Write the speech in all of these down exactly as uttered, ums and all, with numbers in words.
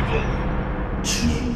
Survival two.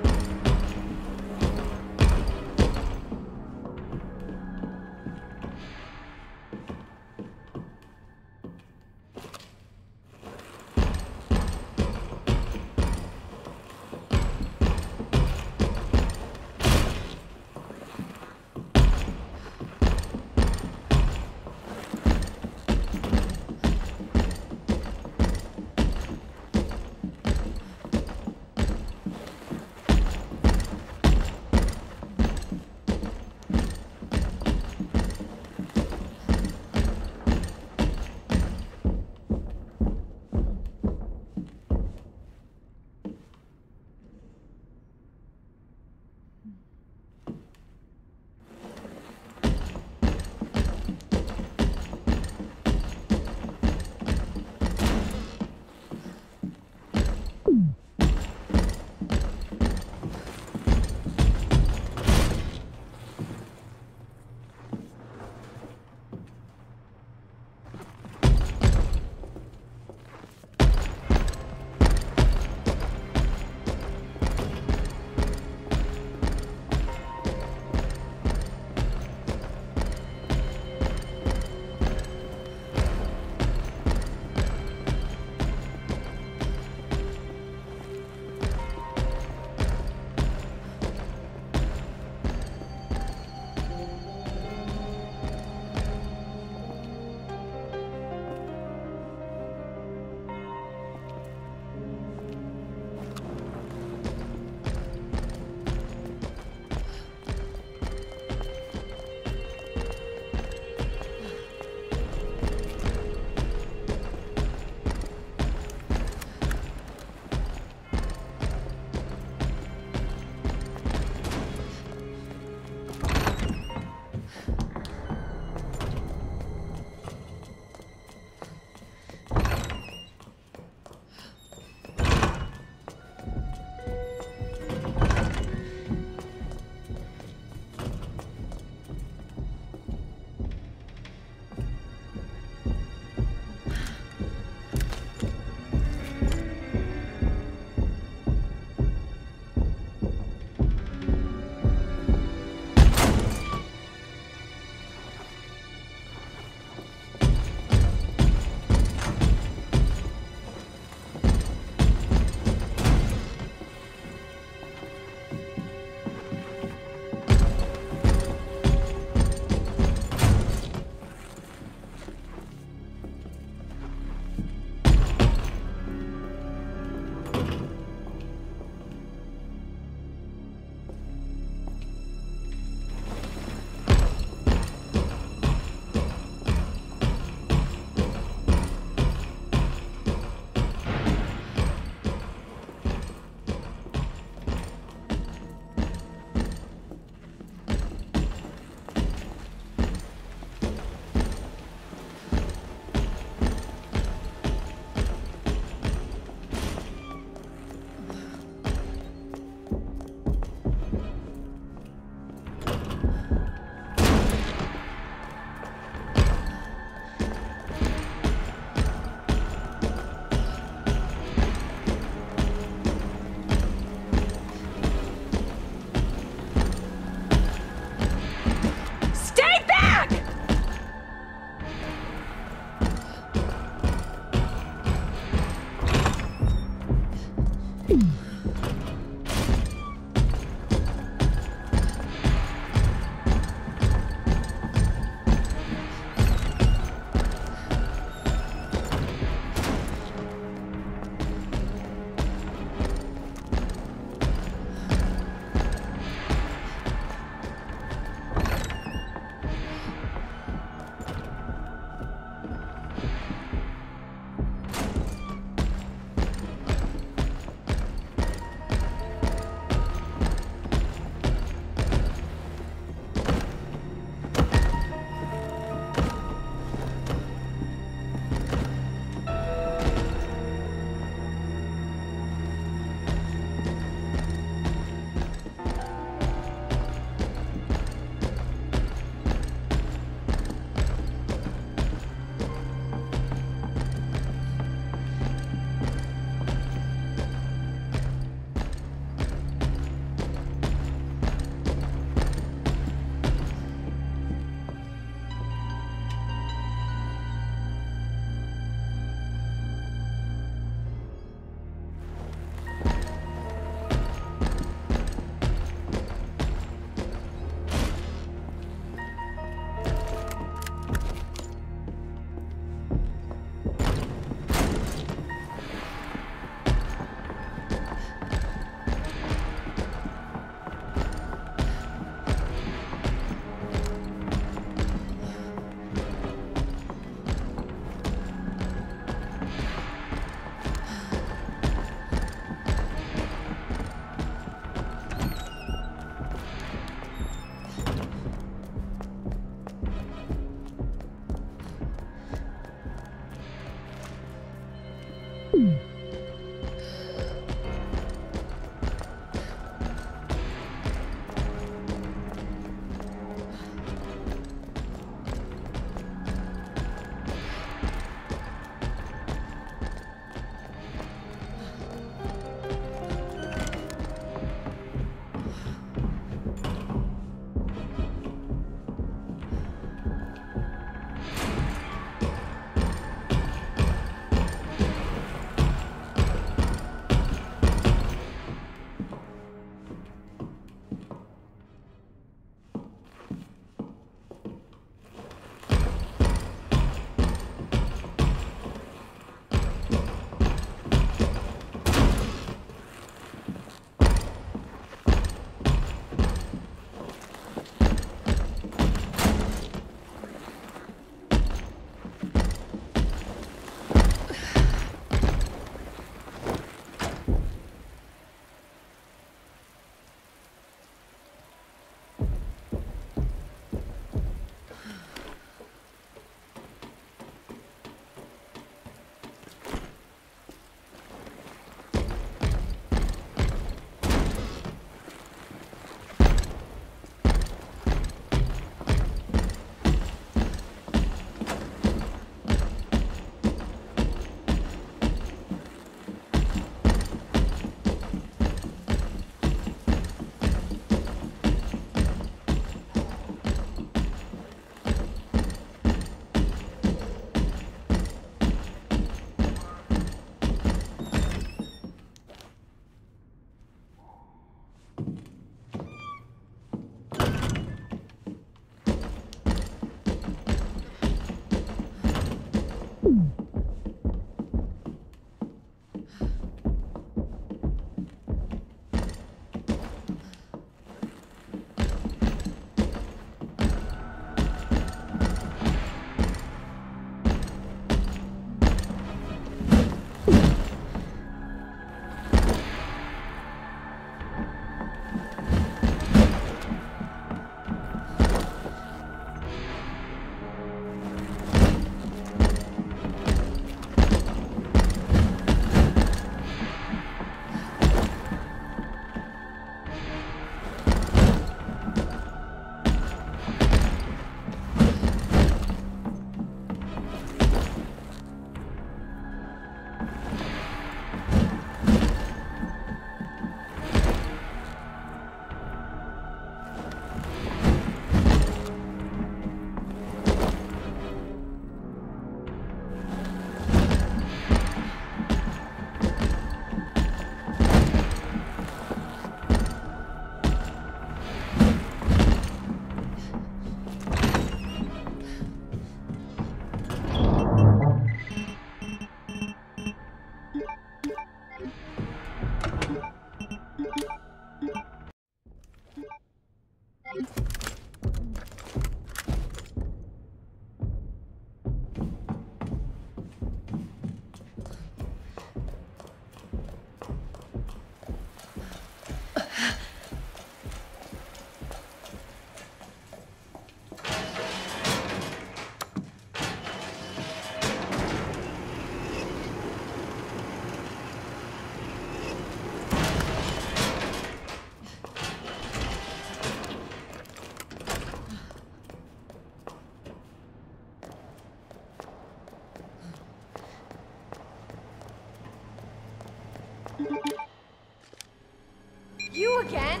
again?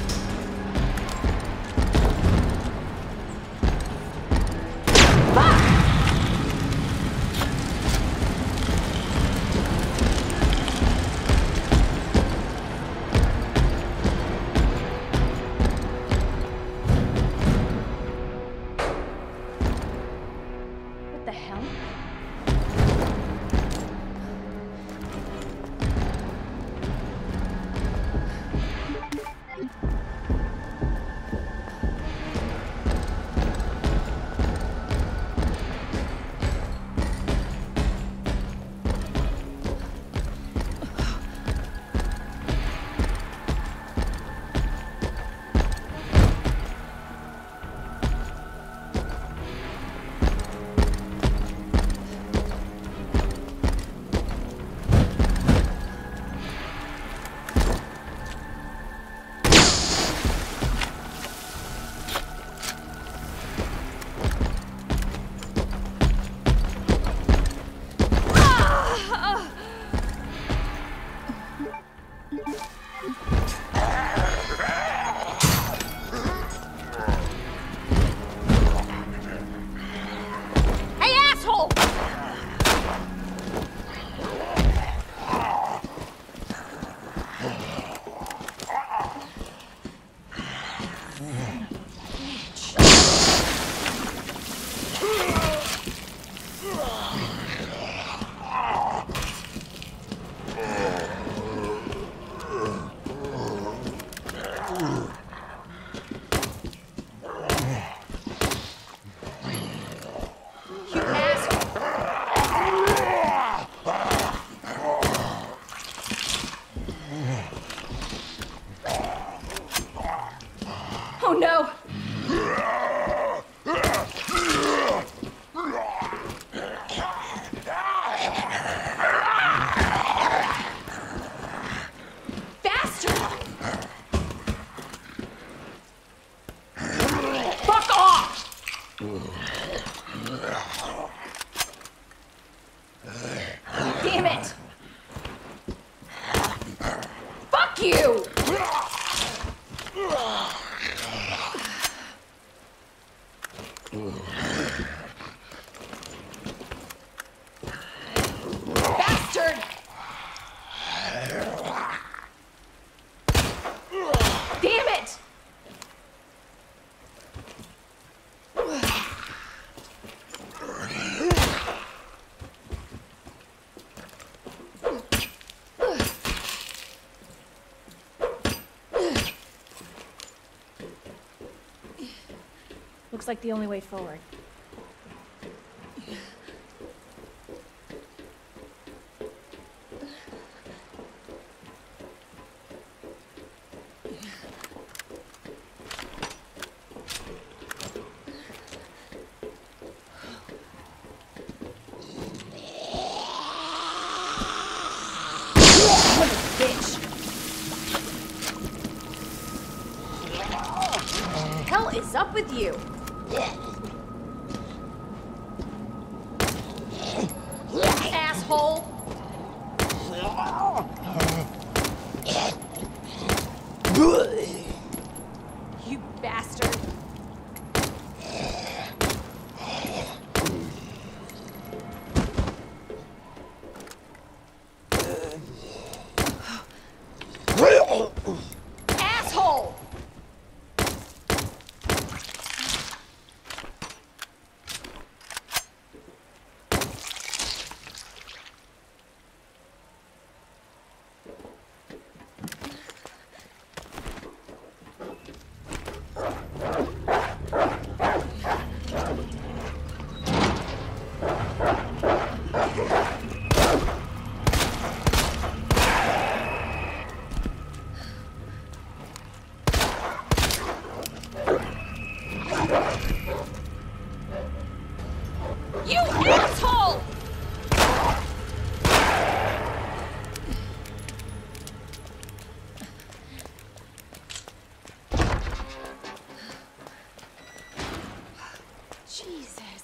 What the hell? Oh no! Bastard! Fuck off! Damn it! Fuck you! Bastard! Damn it! Looks like the only way forward. What a bitch! What the hell is up with you? Asshole! You bastard! Asshole! You asshole! Jesus.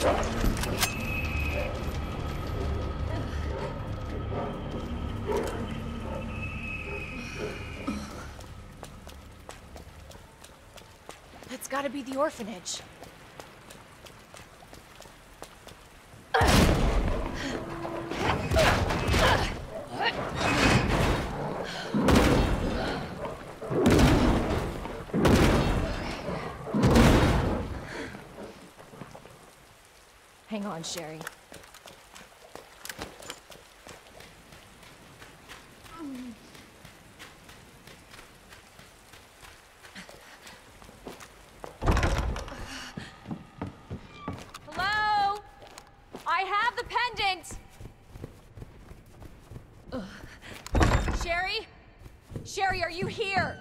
It's gotta be the orphanage. Hang on, Sherry. Hello? I have the pendant! Ugh. Sherry? Sherry, are you here?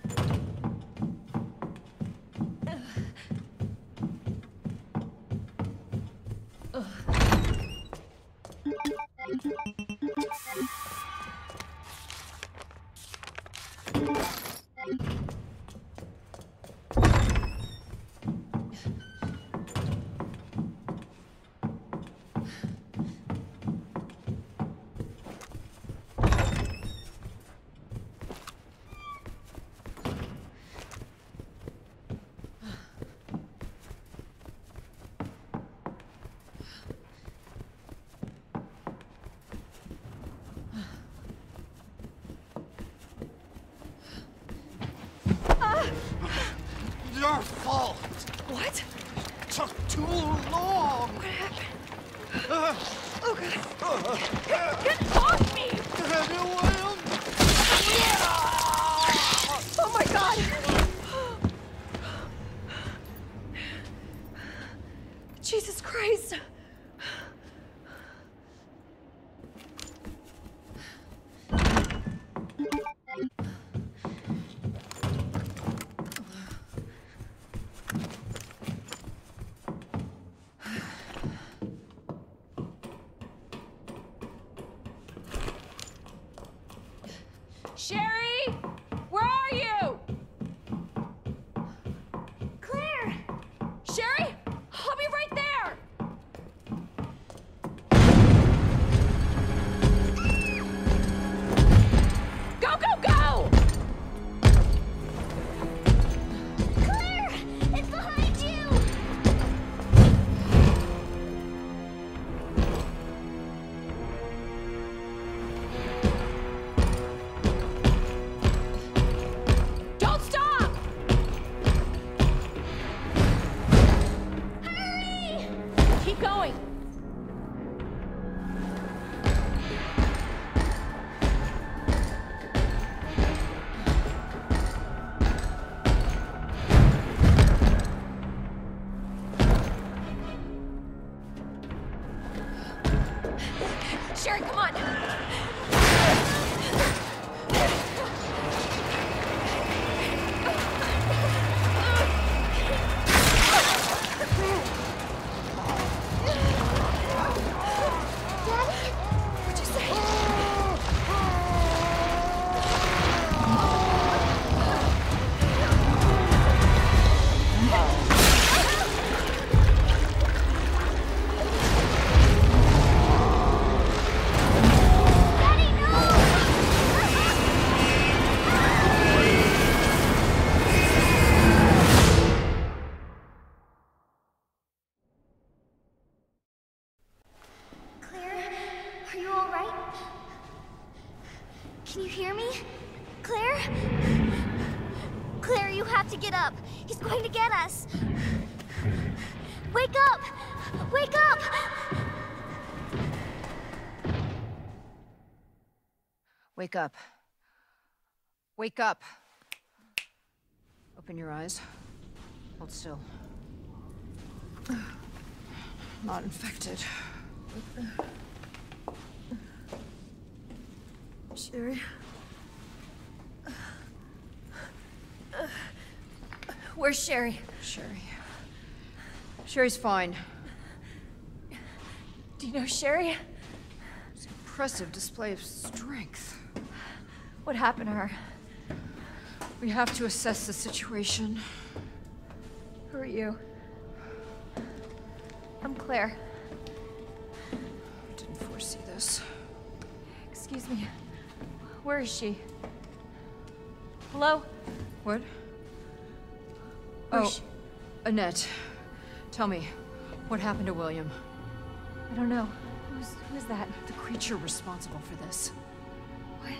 Your fault. What? Took too long. What happened? Uh, Oh, God. uh, Get off me! Oh, my God! Jesus Christ! Sherry? Where are you? Claire! Sherry? I'll be right there! Go, go, go! Claire! It's behind you! Don't stop! Hurry! Keep going. Sherry, come on. What'd you say? Daddy, no! Claire, are you all right? Can you hear me? Claire? Claire, you have to get up. He's going to get us. Wake up! Wake up! Wake up. Wake up. Open your eyes. Hold still. Not infected. Sherry? Where's Sherry? Sherry. Sherry's fine. Do you know Sherry? It's an impressive display of strength. What happened to her? We have to assess the situation. Who are you? I'm Claire. Claire. I didn't foresee this. Excuse me. Where is she? Hello? What? Where's Oh, she? Annette. Tell me, what happened to William? I don't know. Who's who's that? The creature responsible for this. What?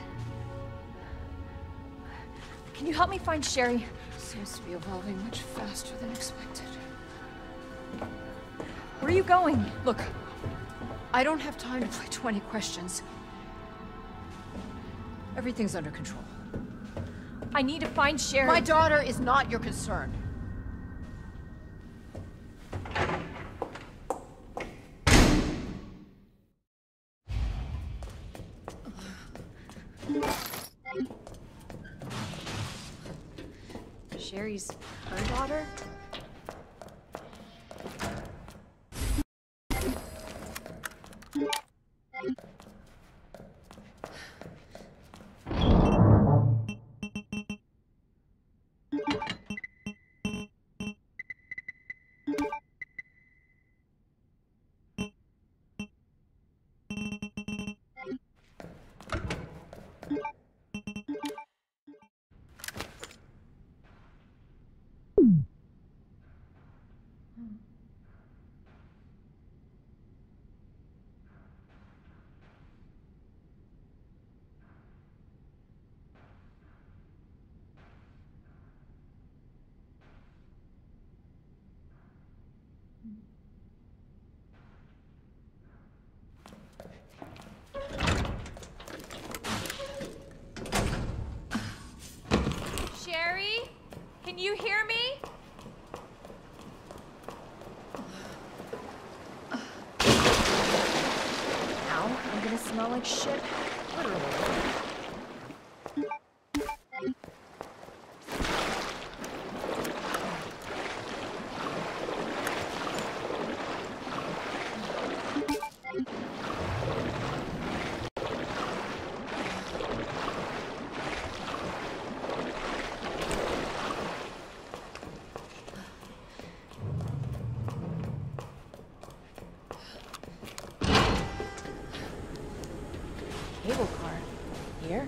Can you help me find Sherry? Seems to be evolving much faster than expected. Where are you going? Look, I don't have time to play twenty questions. Everything's under control. I need to find Sherry. My daughter is not your concern. Sherry's her daughter? Sherry? Can you hear me? Ow, I'm gonna smell like shit. Literally. Cable car. Here?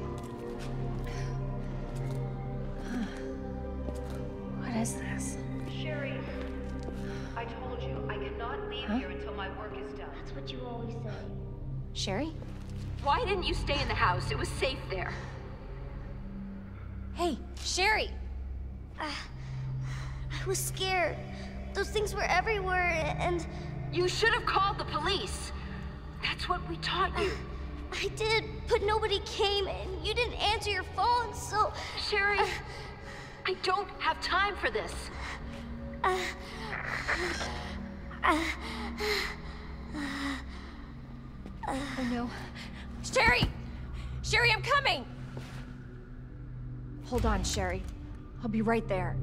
What is this? Sherry, I told you I cannot leave Huh? here until my work is done. That's what you always say. Sherry? Why didn't you stay in the house? It was safe there. Hey, Sherry! Uh, I was scared. Those things were everywhere, and You should have called the police. That's what we taught you. I did, but nobody came, and you didn't answer your phone, so... Sherry, Uh, I don't have time for this. uh, uh, Oh no. Sherry! Sherry, I'm coming! Hold on, Sherry. I'll be right there.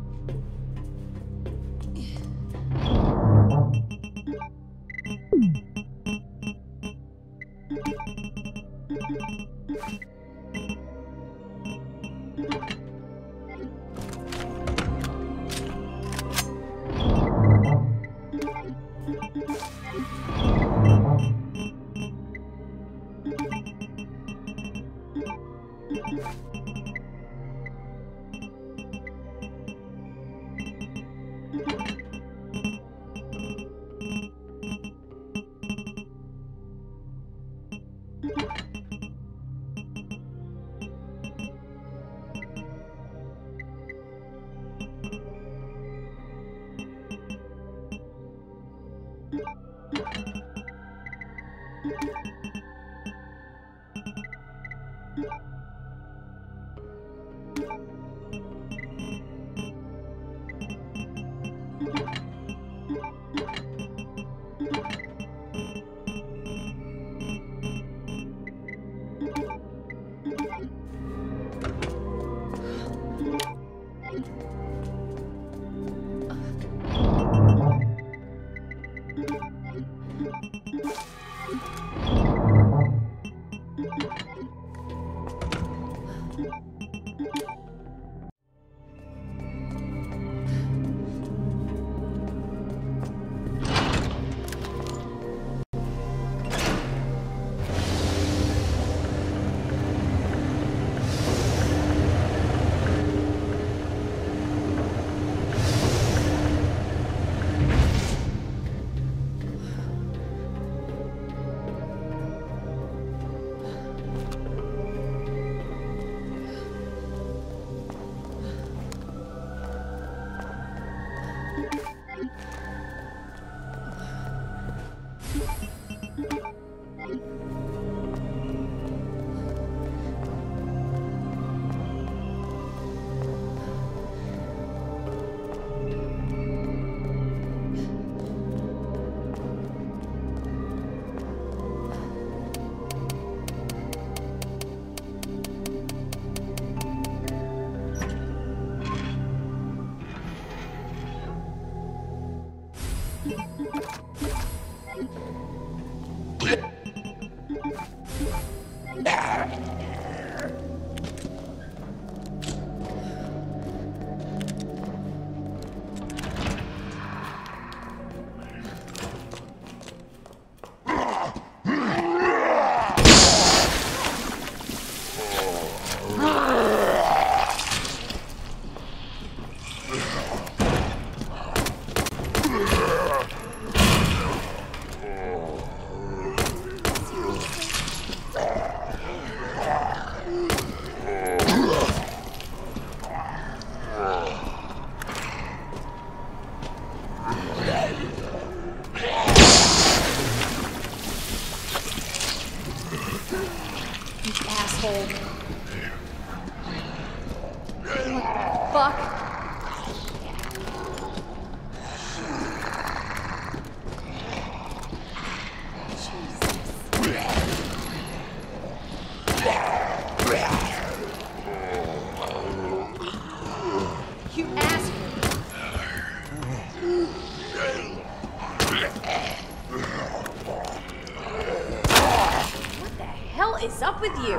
Is up with you?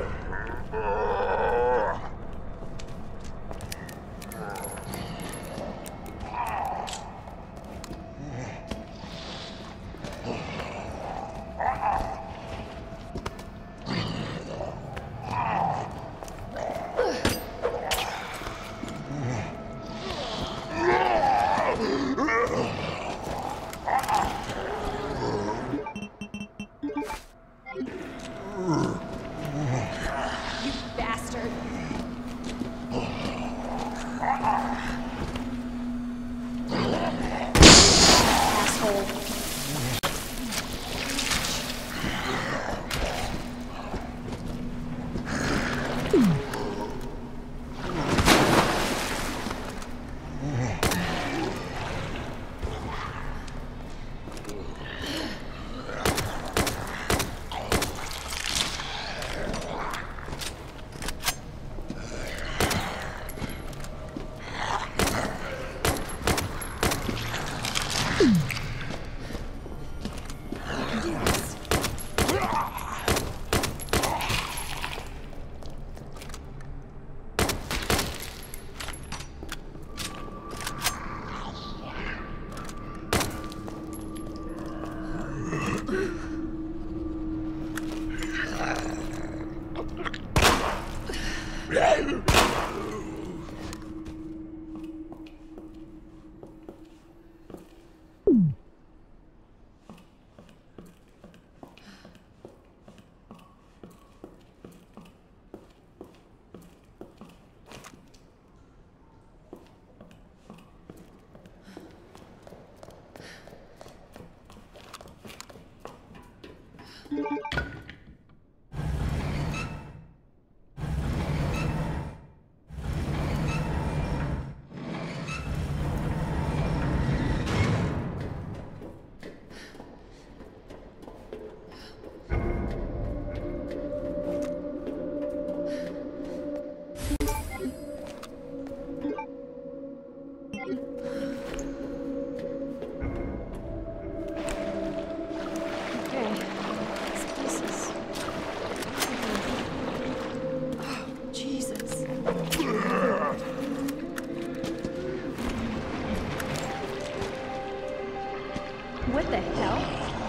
What the hell?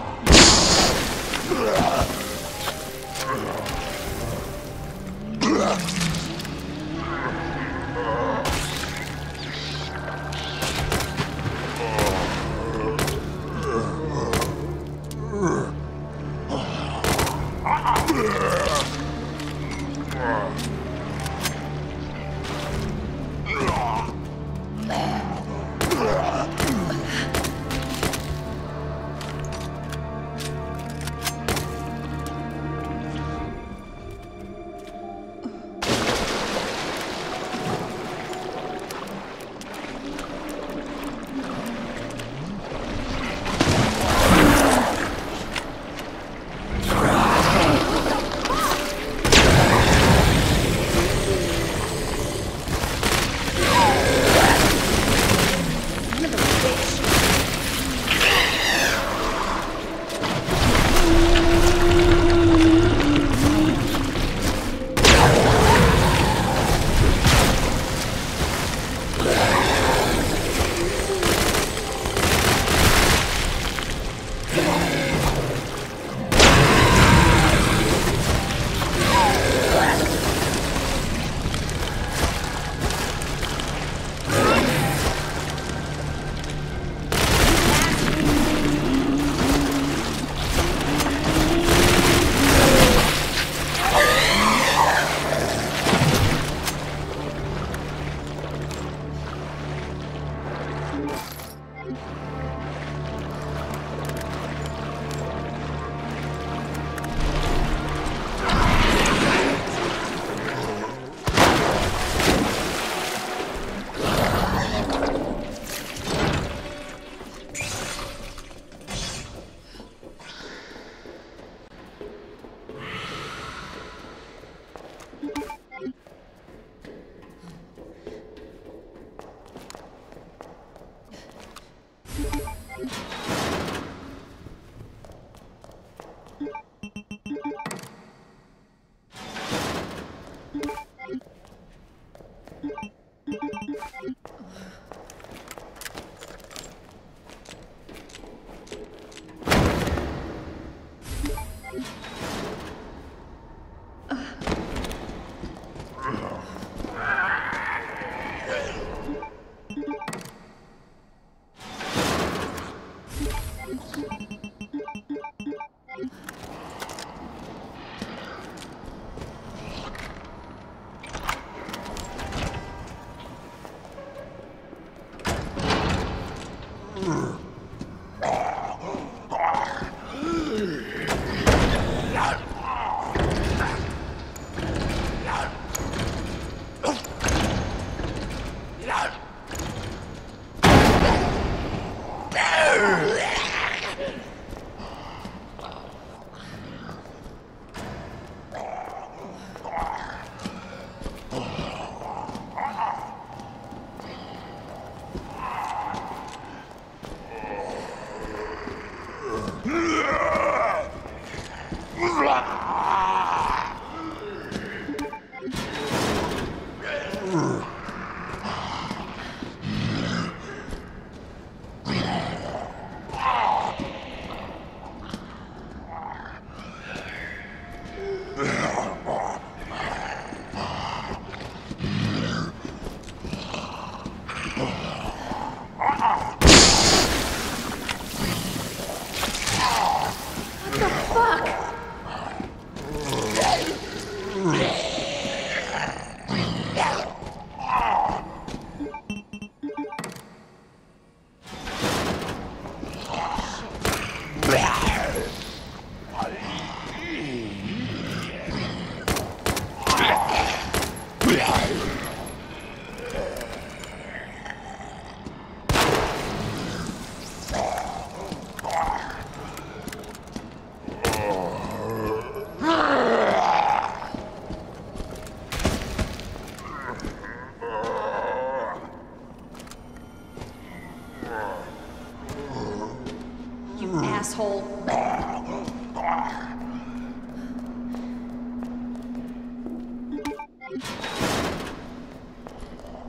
Asshole.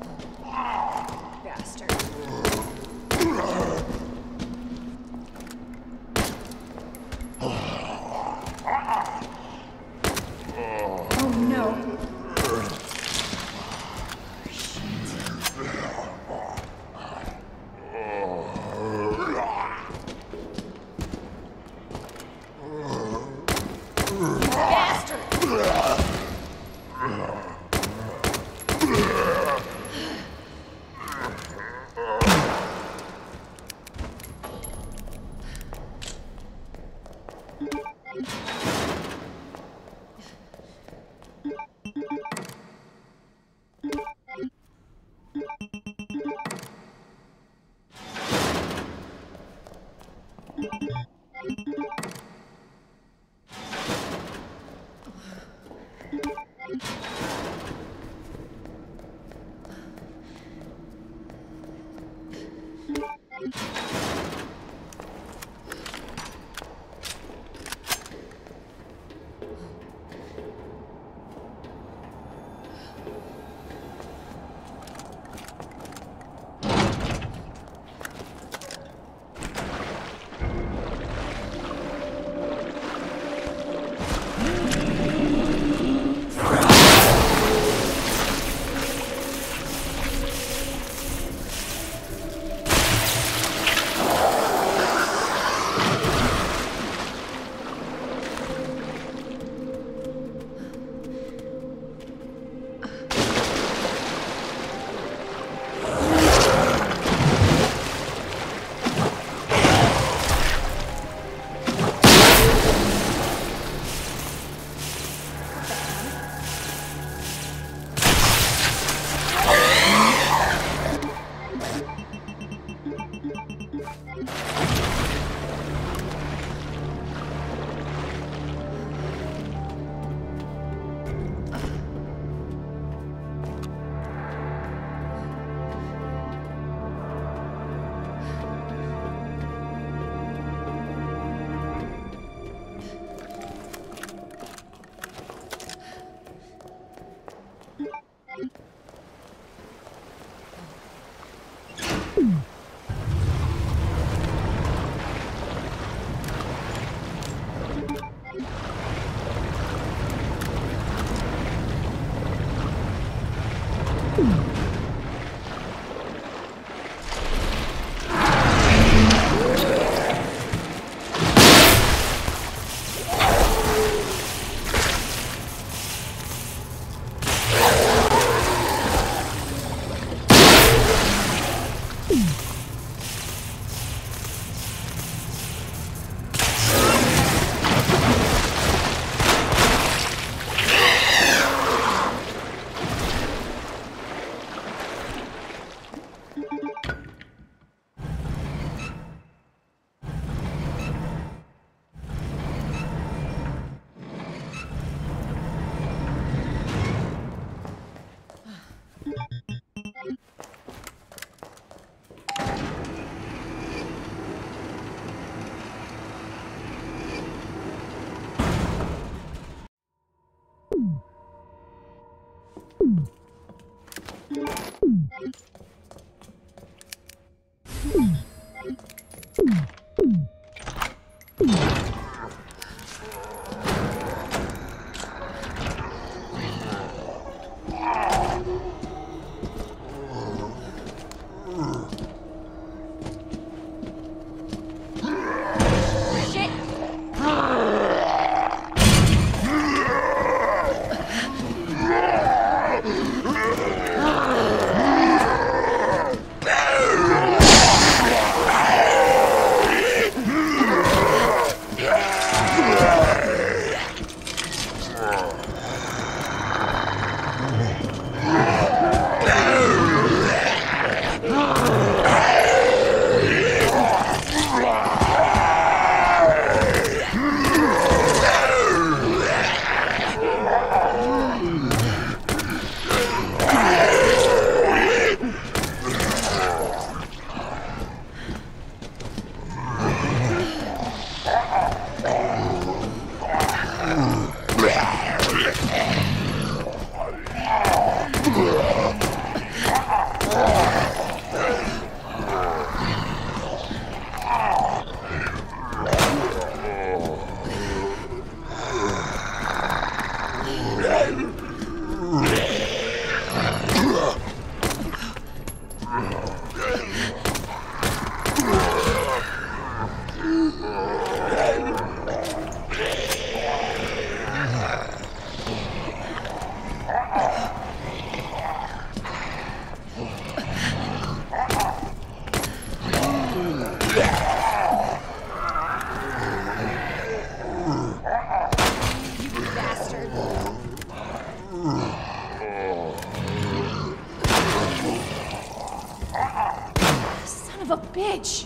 Bastard. Bastard. Son of a bitch!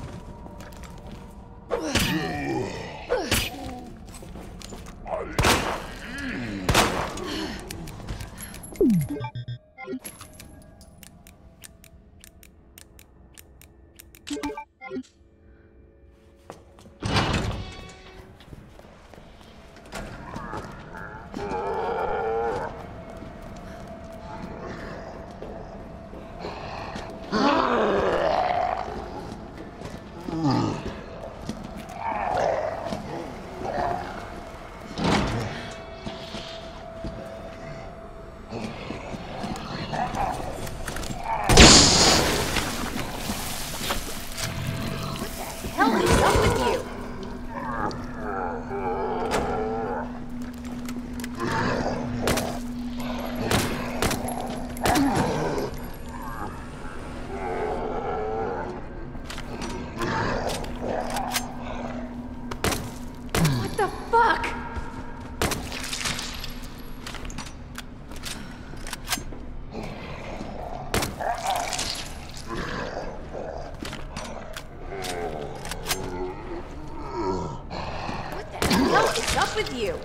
With you.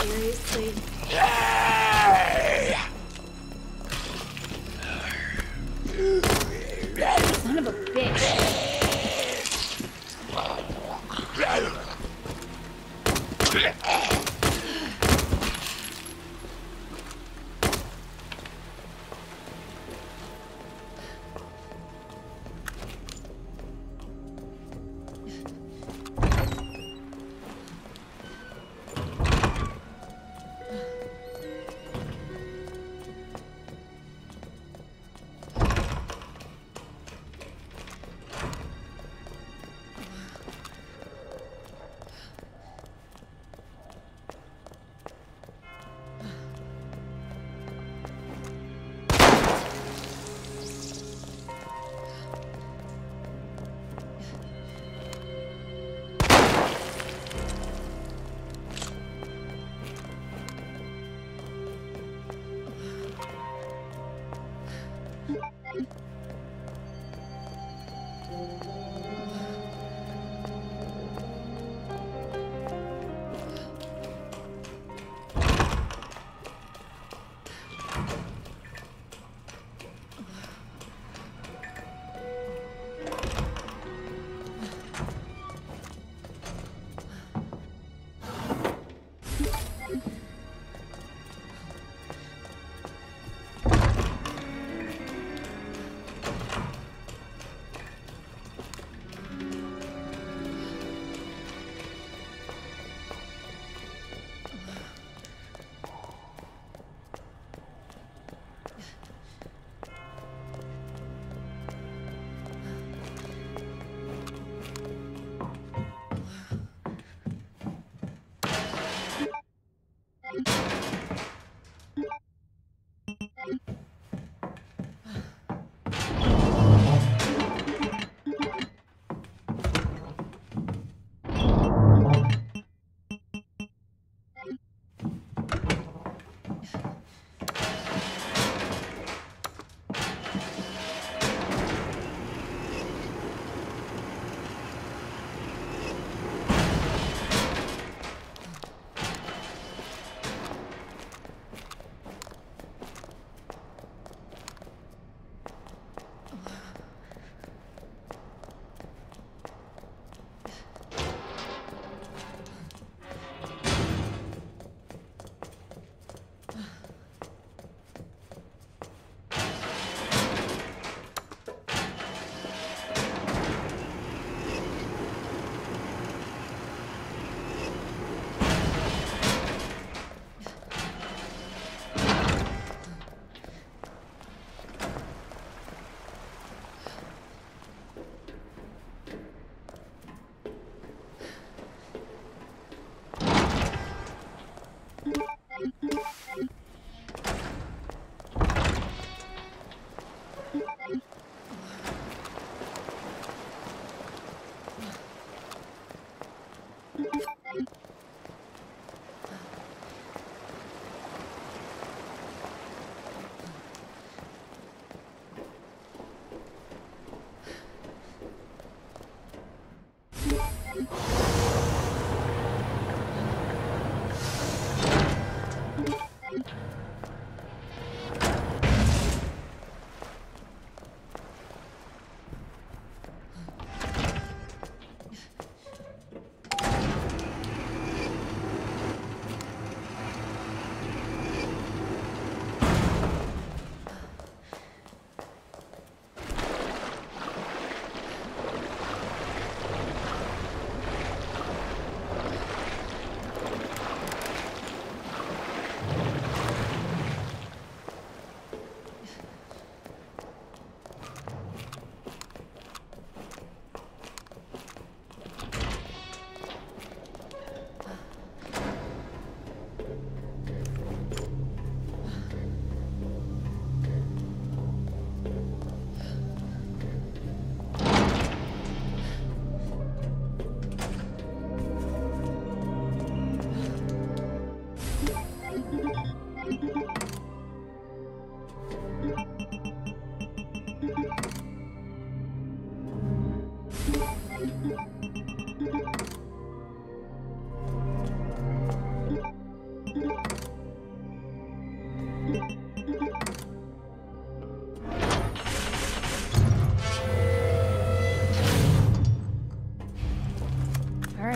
Seriously? Son of a bitch.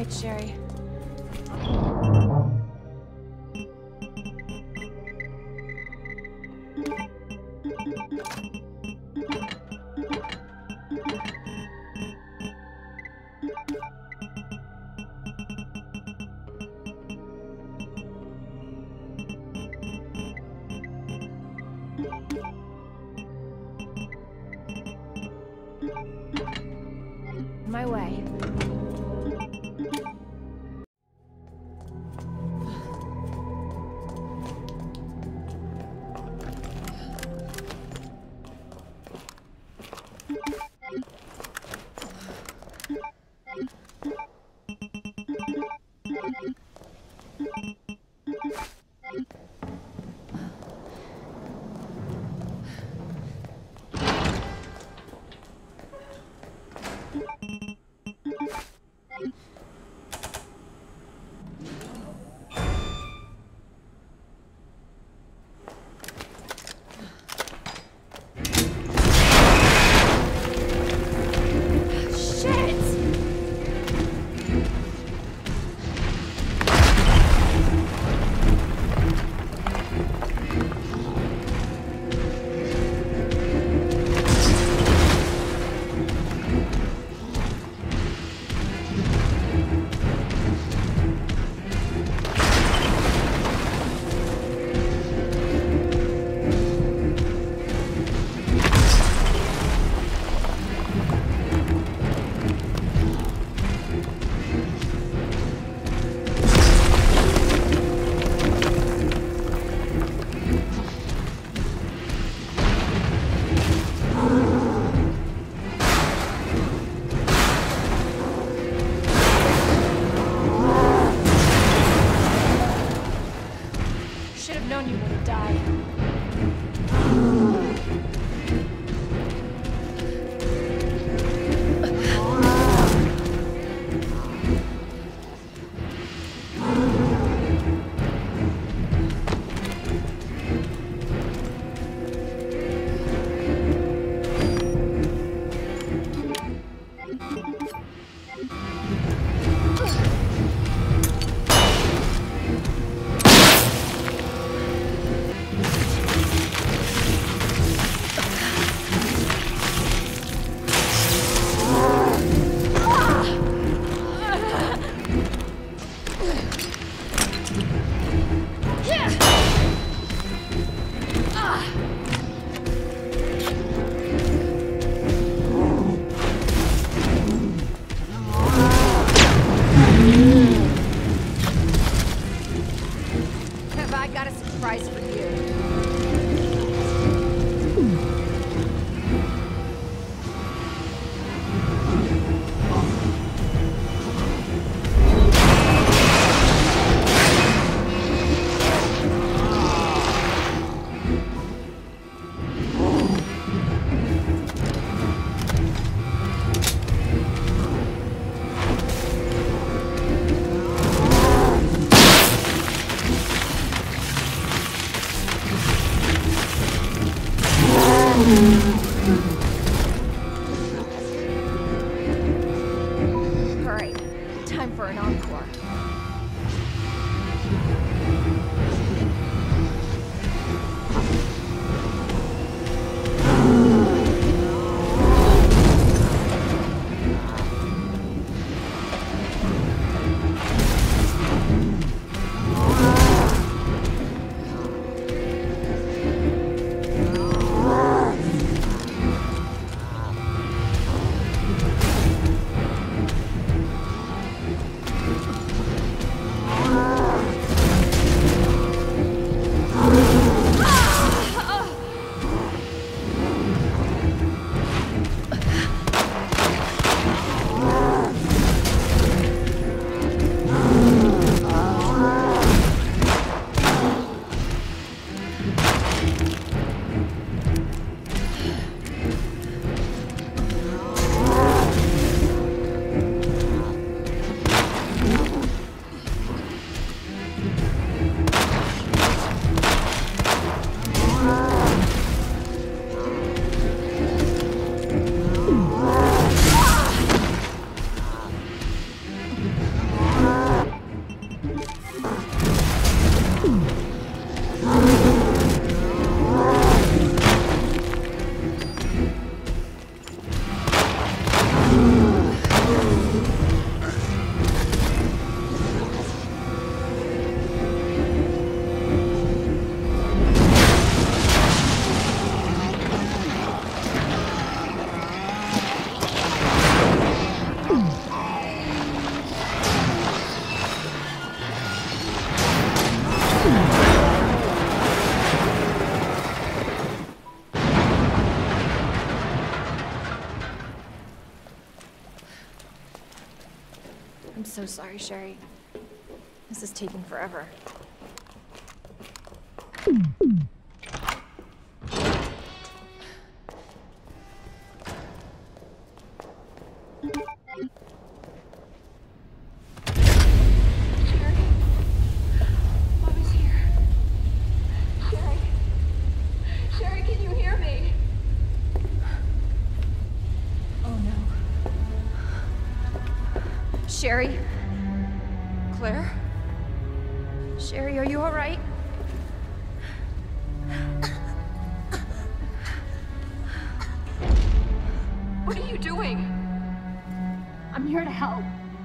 right, Sherry. My way. so sorry, Sherry. This is taking forever. Sherry? Claire? Sherry, are you all right? What are you doing? I'm here to help.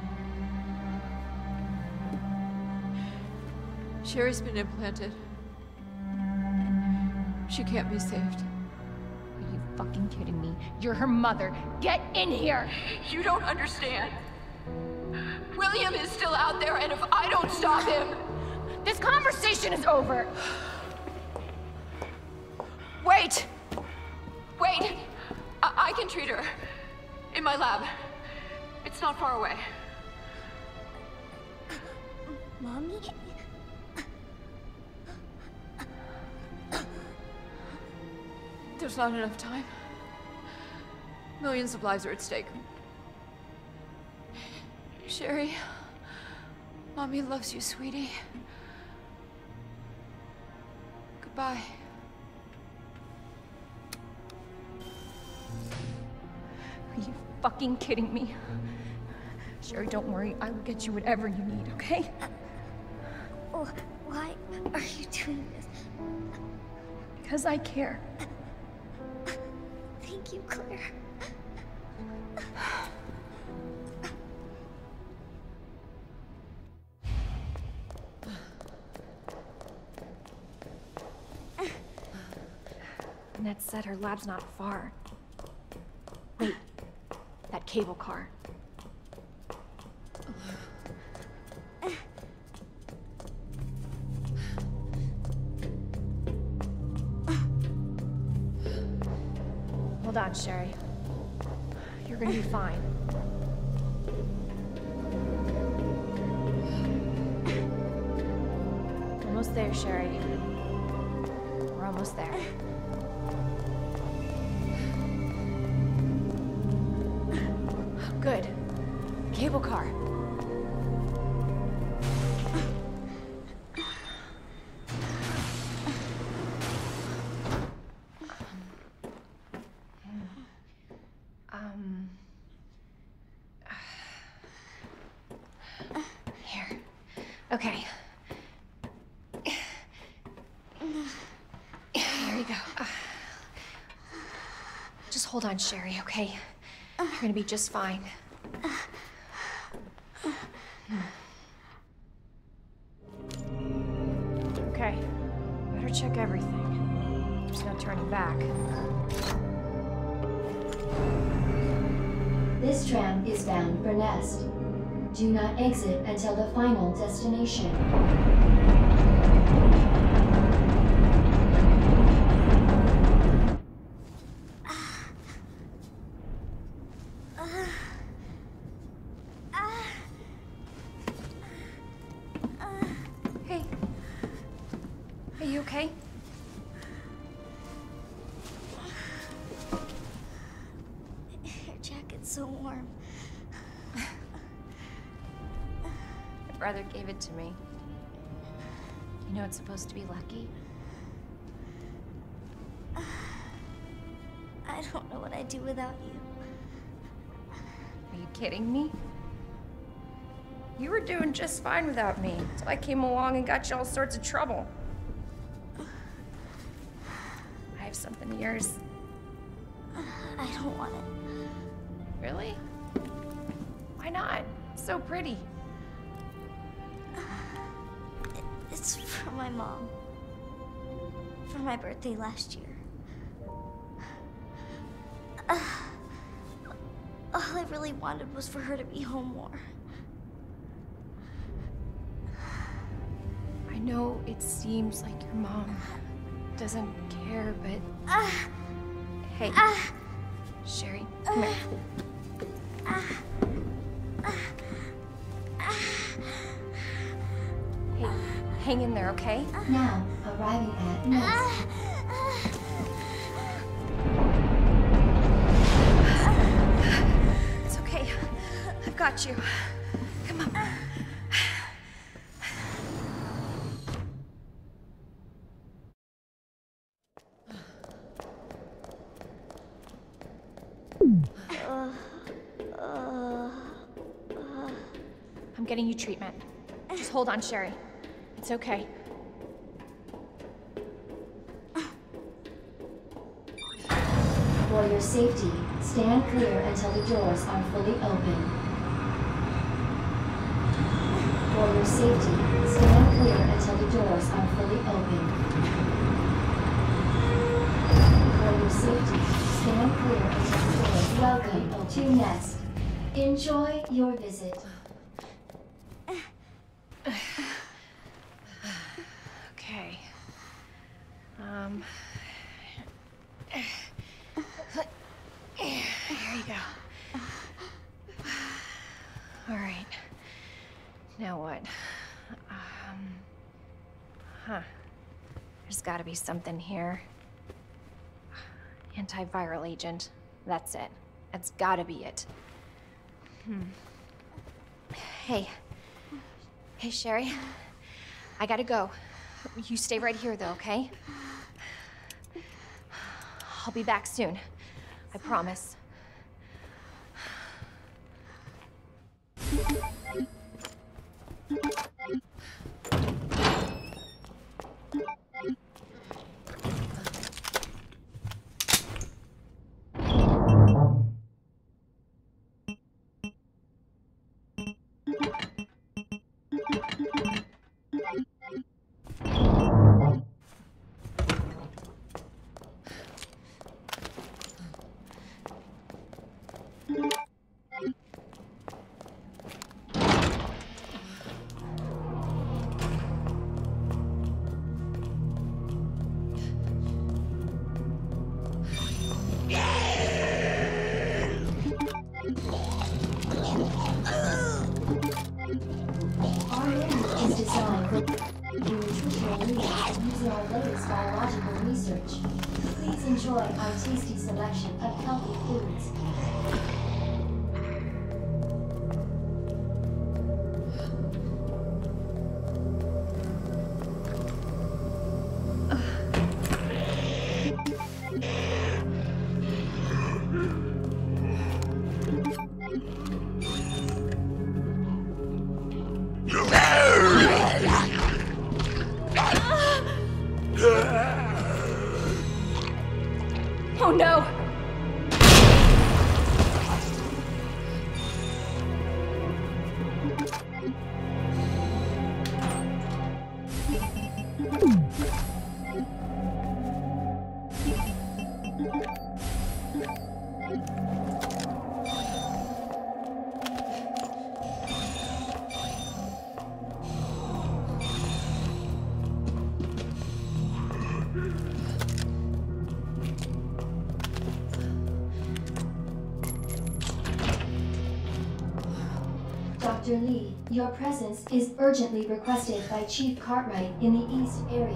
Sherry's been implanted. She can't be saved. Are you fucking kidding me? You're her mother. Get in here! You don't understand. William is still out there, and if I don't stop him... This conversation is over! Wait! Wait! I, I can treat her. In my lab. It's not far away. Mommy? There's not enough time. Millions of lives are at stake. Sherry, Mommy loves you, sweetie. Goodbye. Are you fucking kidding me? Sherry, don't worry. I will get you whatever you need, okay? Oh, why are you doing this? Because I care. Thank you, Claire. Annette said her lab's not far. Wait, that cable car. Hold on, Sherry. You're gonna be fine. Almost there, Sherry. We're almost there. Good. Cable car. Um. Here. Okay. Here you go. Uh, just hold on, Sherry, okay? You're gonna be just fine. Okay, better check everything. There's no turning back. This tram is bound for Nest. Do not exit until the final destination. Hey. Are you okay? Your jacket's so warm. My brother gave it to me. You know it's supposed to be lucky? I don't know what I'd do without you. Are you kidding me? You were doing just fine without me, so I came along and got you all sorts of trouble. I have something of yours. I don't want it. Really? Why not? It's so pretty. It's from my mom. For my birthday last year. Uh, all I really wanted was for her to be home more. I know it seems like your mom doesn't care, but... Uh, hey, uh, Sherry, come here. uh, uh, Hang in there, okay? Now, arriving at Nest. It's okay. I've got you. Come on. I'm getting you treatment. Just hold on, Sherry. It's okay. For your safety, stand clear until the doors are fully open. For your safety, stand clear until the doors are fully open. For your safety, stand clear until the doors. Welcome to Nest. Enjoy your visit. Okay. Um. Here you go. All right. Now what? Um. Huh. There's gotta be something here. Antiviral agent. That's it. That's gotta be it. Hmm. Hey. Hey, Sherry. I gotta go. You stay right here, though, okay? I'll be back soon. I promise. Our menu is designed for nutritional needs using our latest biological research. Please enjoy our tasty selection of healthy foods. Oh no! Doctor Lee, your presence is urgently requested by Chief Cartwright in the East area.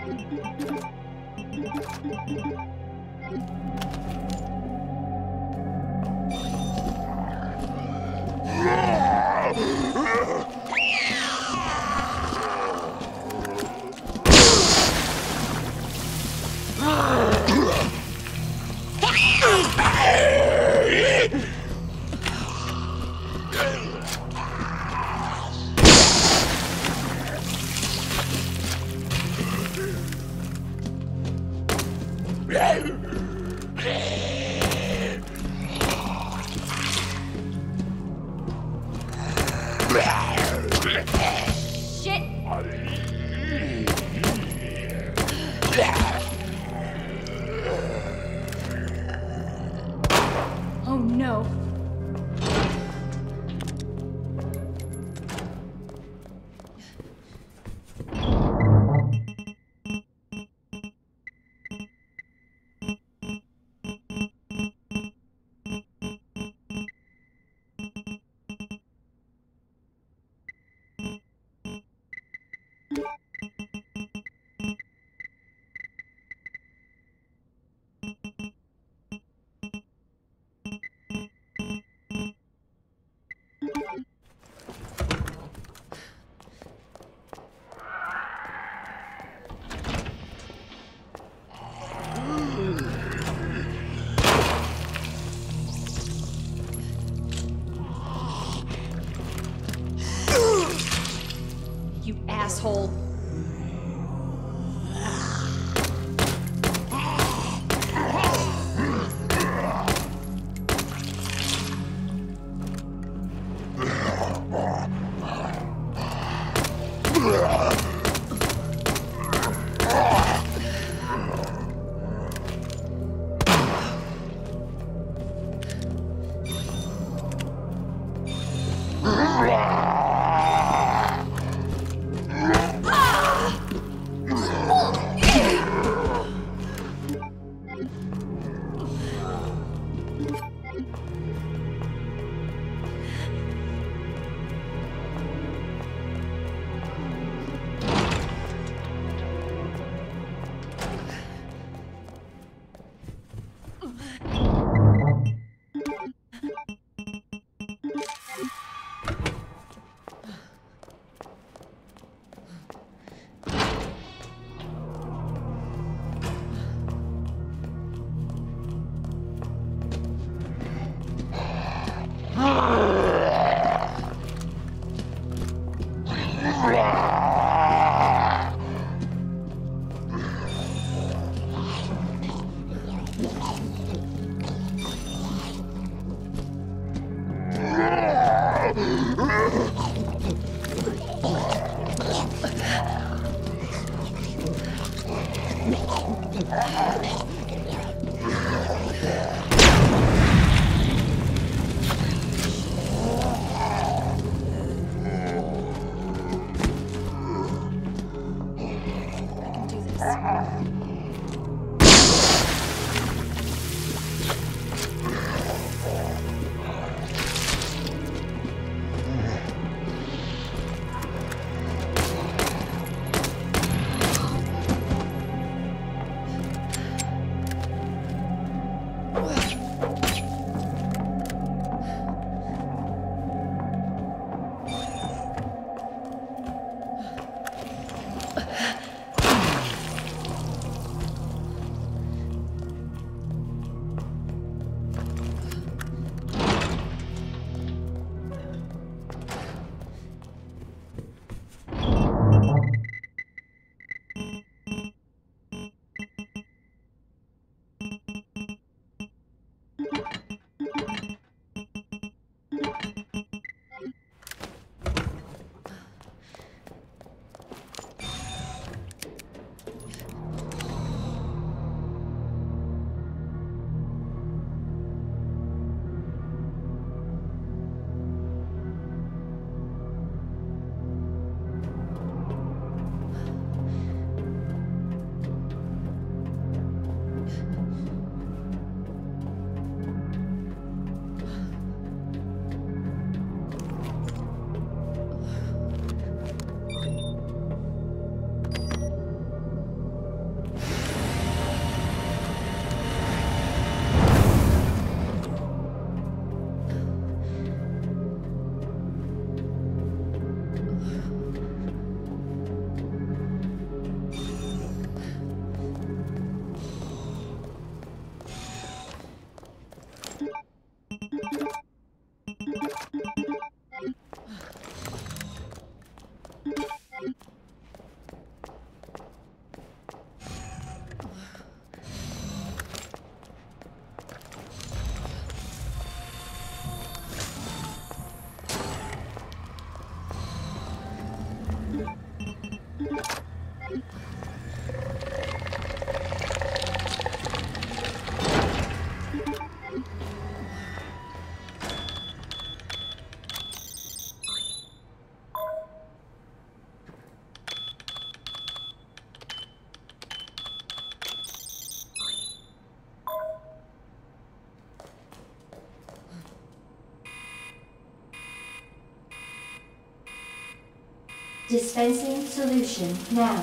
Oh no. You asshole. Dispensing solution now.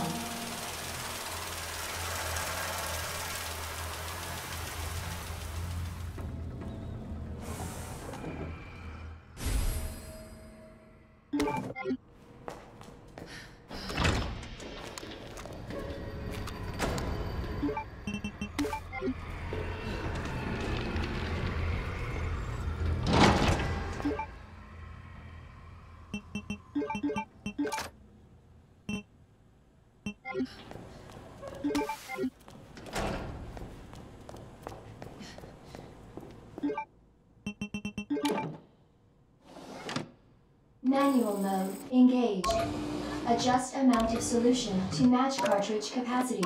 Manual mode engaged. Adjust amount of solution to match cartridge capacity.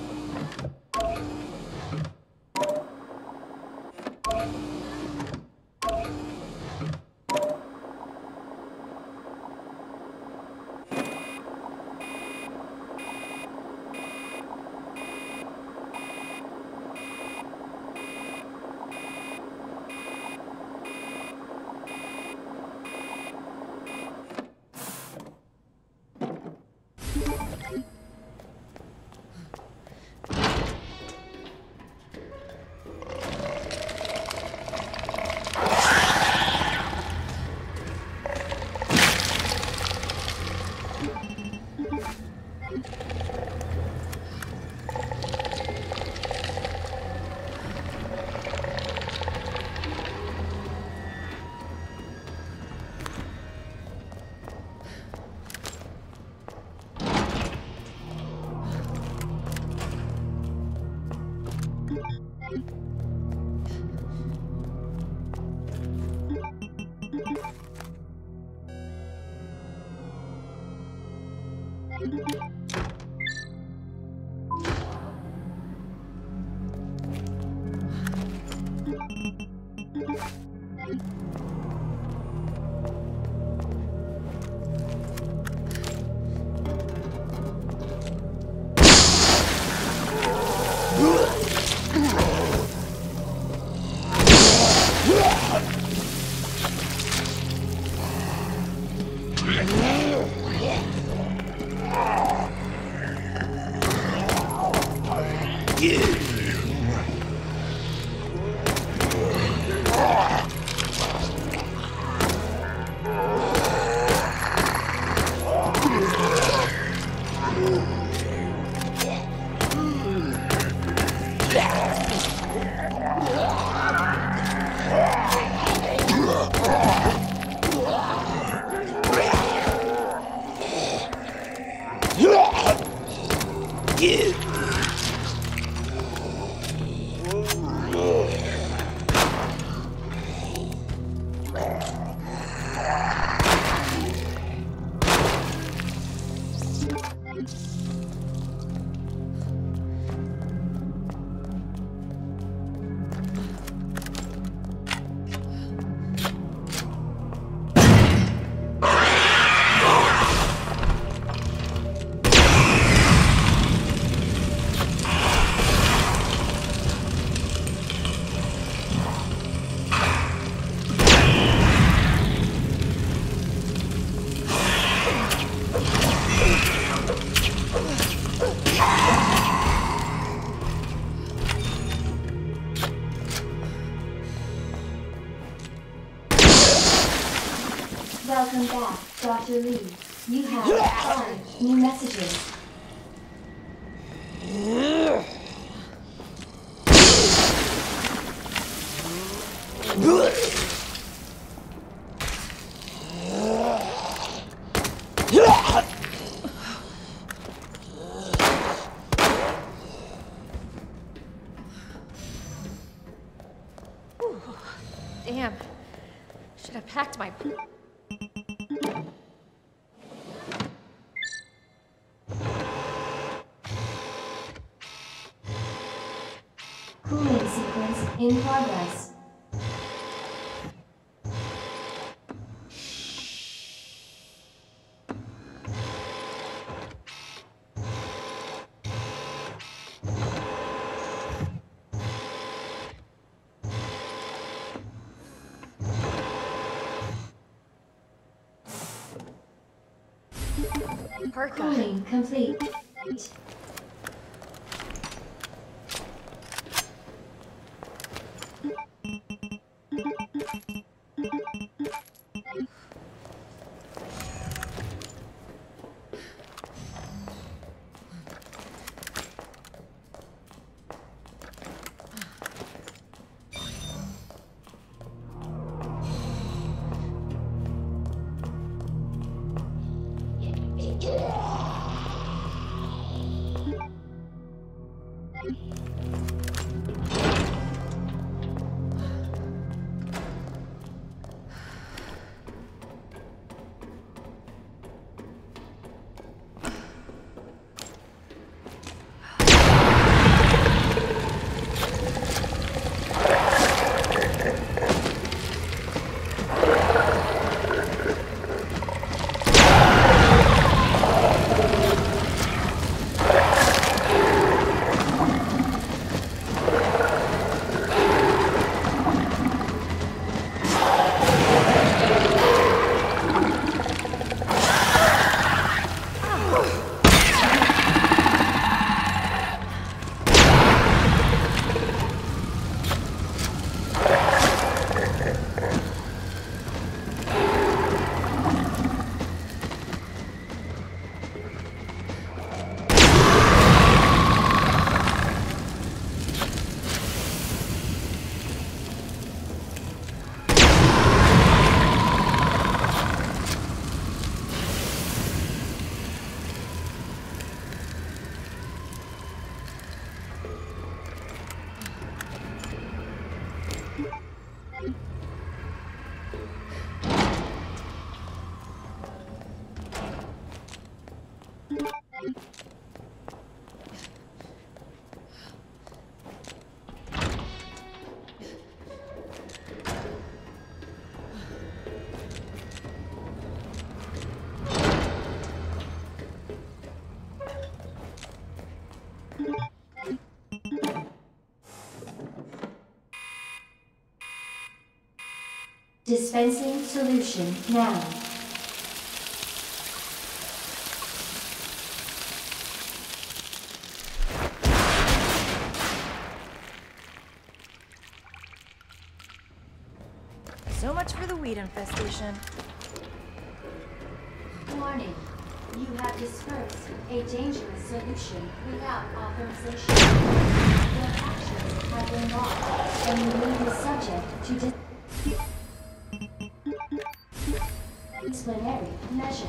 Welcome back, Doctor Lee. You have five new messages. Damn. Should have packed my... Cooling sequence in progress. Parka. Cooling complete. Dispensing solution now. So much for the weed infestation. Warning. You have dispersed a dangerous solution without authorization. Your actions have been logged, and you may be subject to dis- disciplinary measures.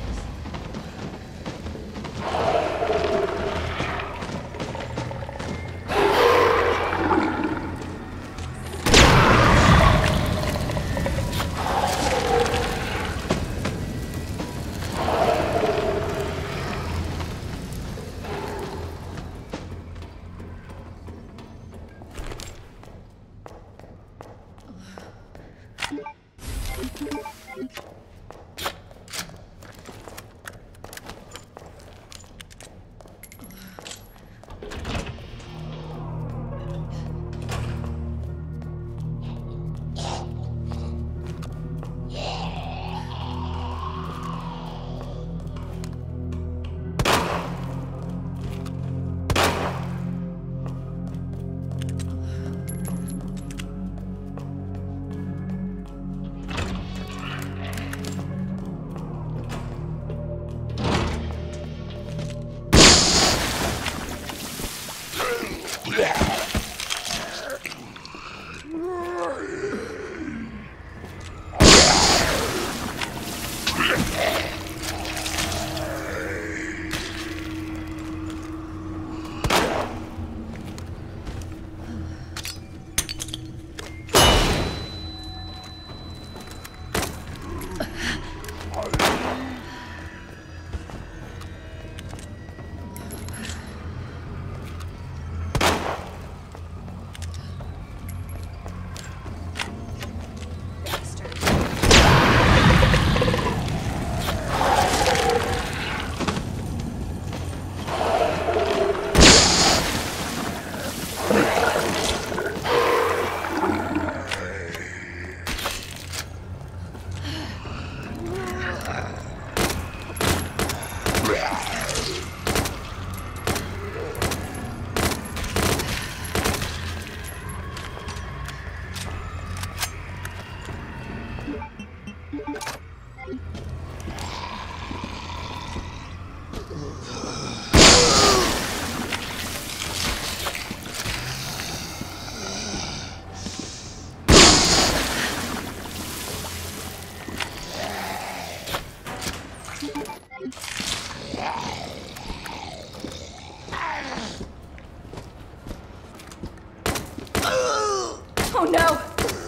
no!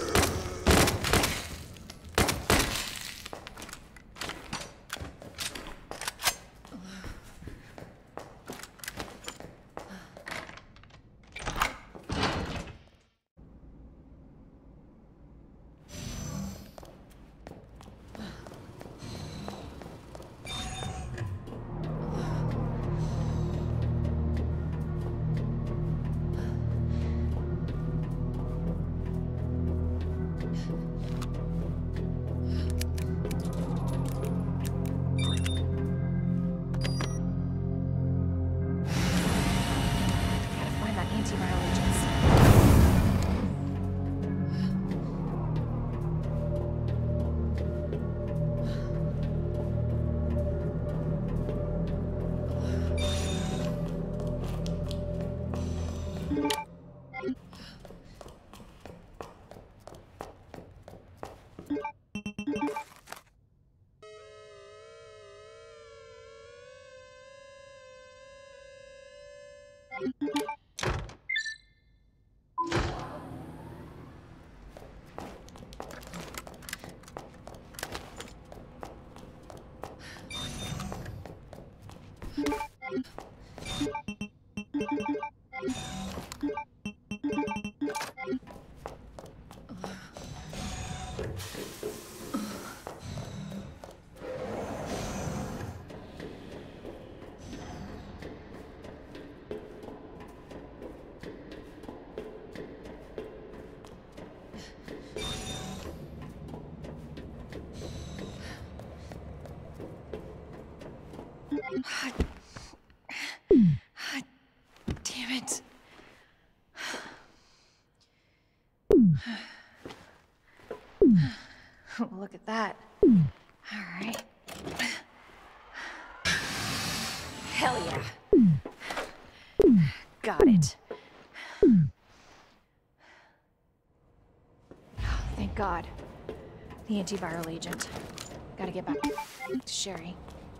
Damn it. Look at that. All right. Hell yeah. Got it. Oh, thank God. The antiviral agent. Gotta get back to Sherry.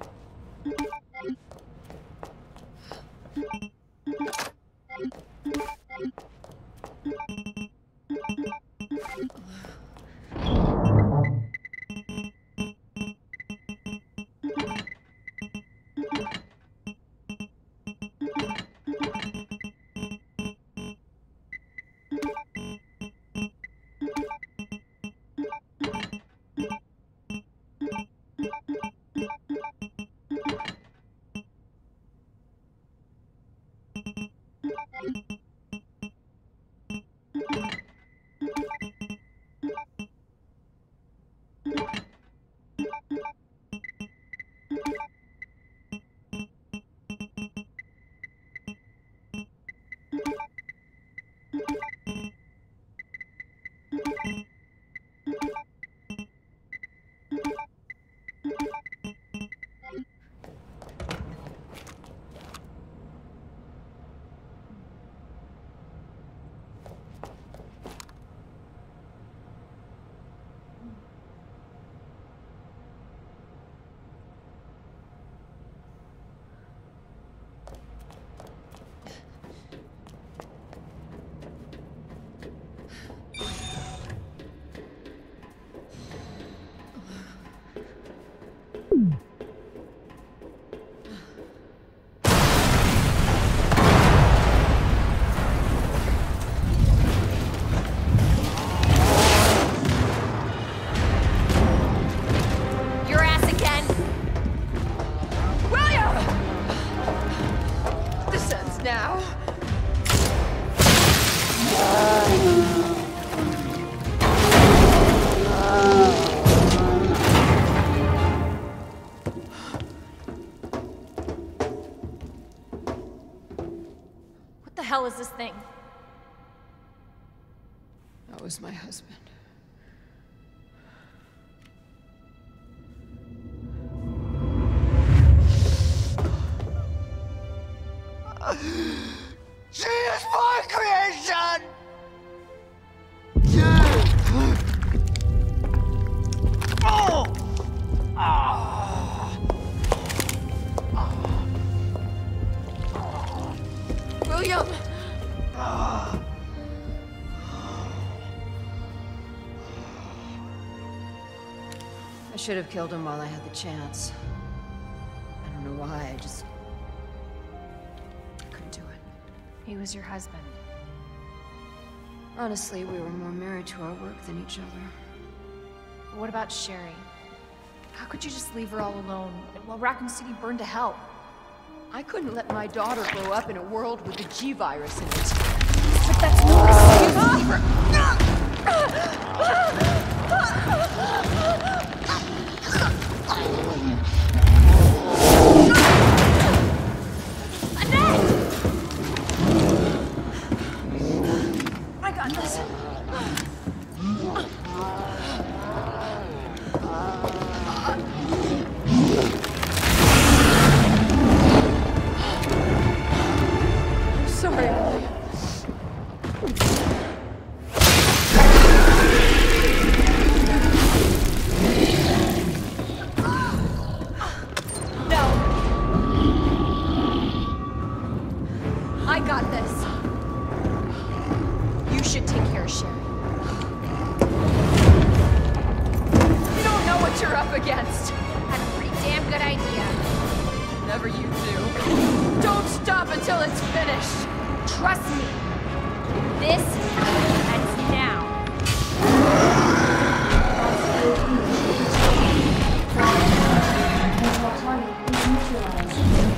What the hell is this thing? That was my husband. She is my creation! Oh! Ah! William! Ah! I should have killed him while I had the chance. I don't know why, I just... I couldn't do it. He was your husband. Honestly, we were more married to our work than each other. What about Sherry? How could you just leave her all alone while Raccoon City burned to hell? I couldn't let my daughter grow up in a world with the G virus in it. But that's no excuse for... I got this. Sorry, Emily. No. I got this. You should take care of Sherry. You don't know what you're up against. I have a pretty damn good idea. Whatever you do, don't stop until it's finished. Trust me. This ends now. Control target is neutralized.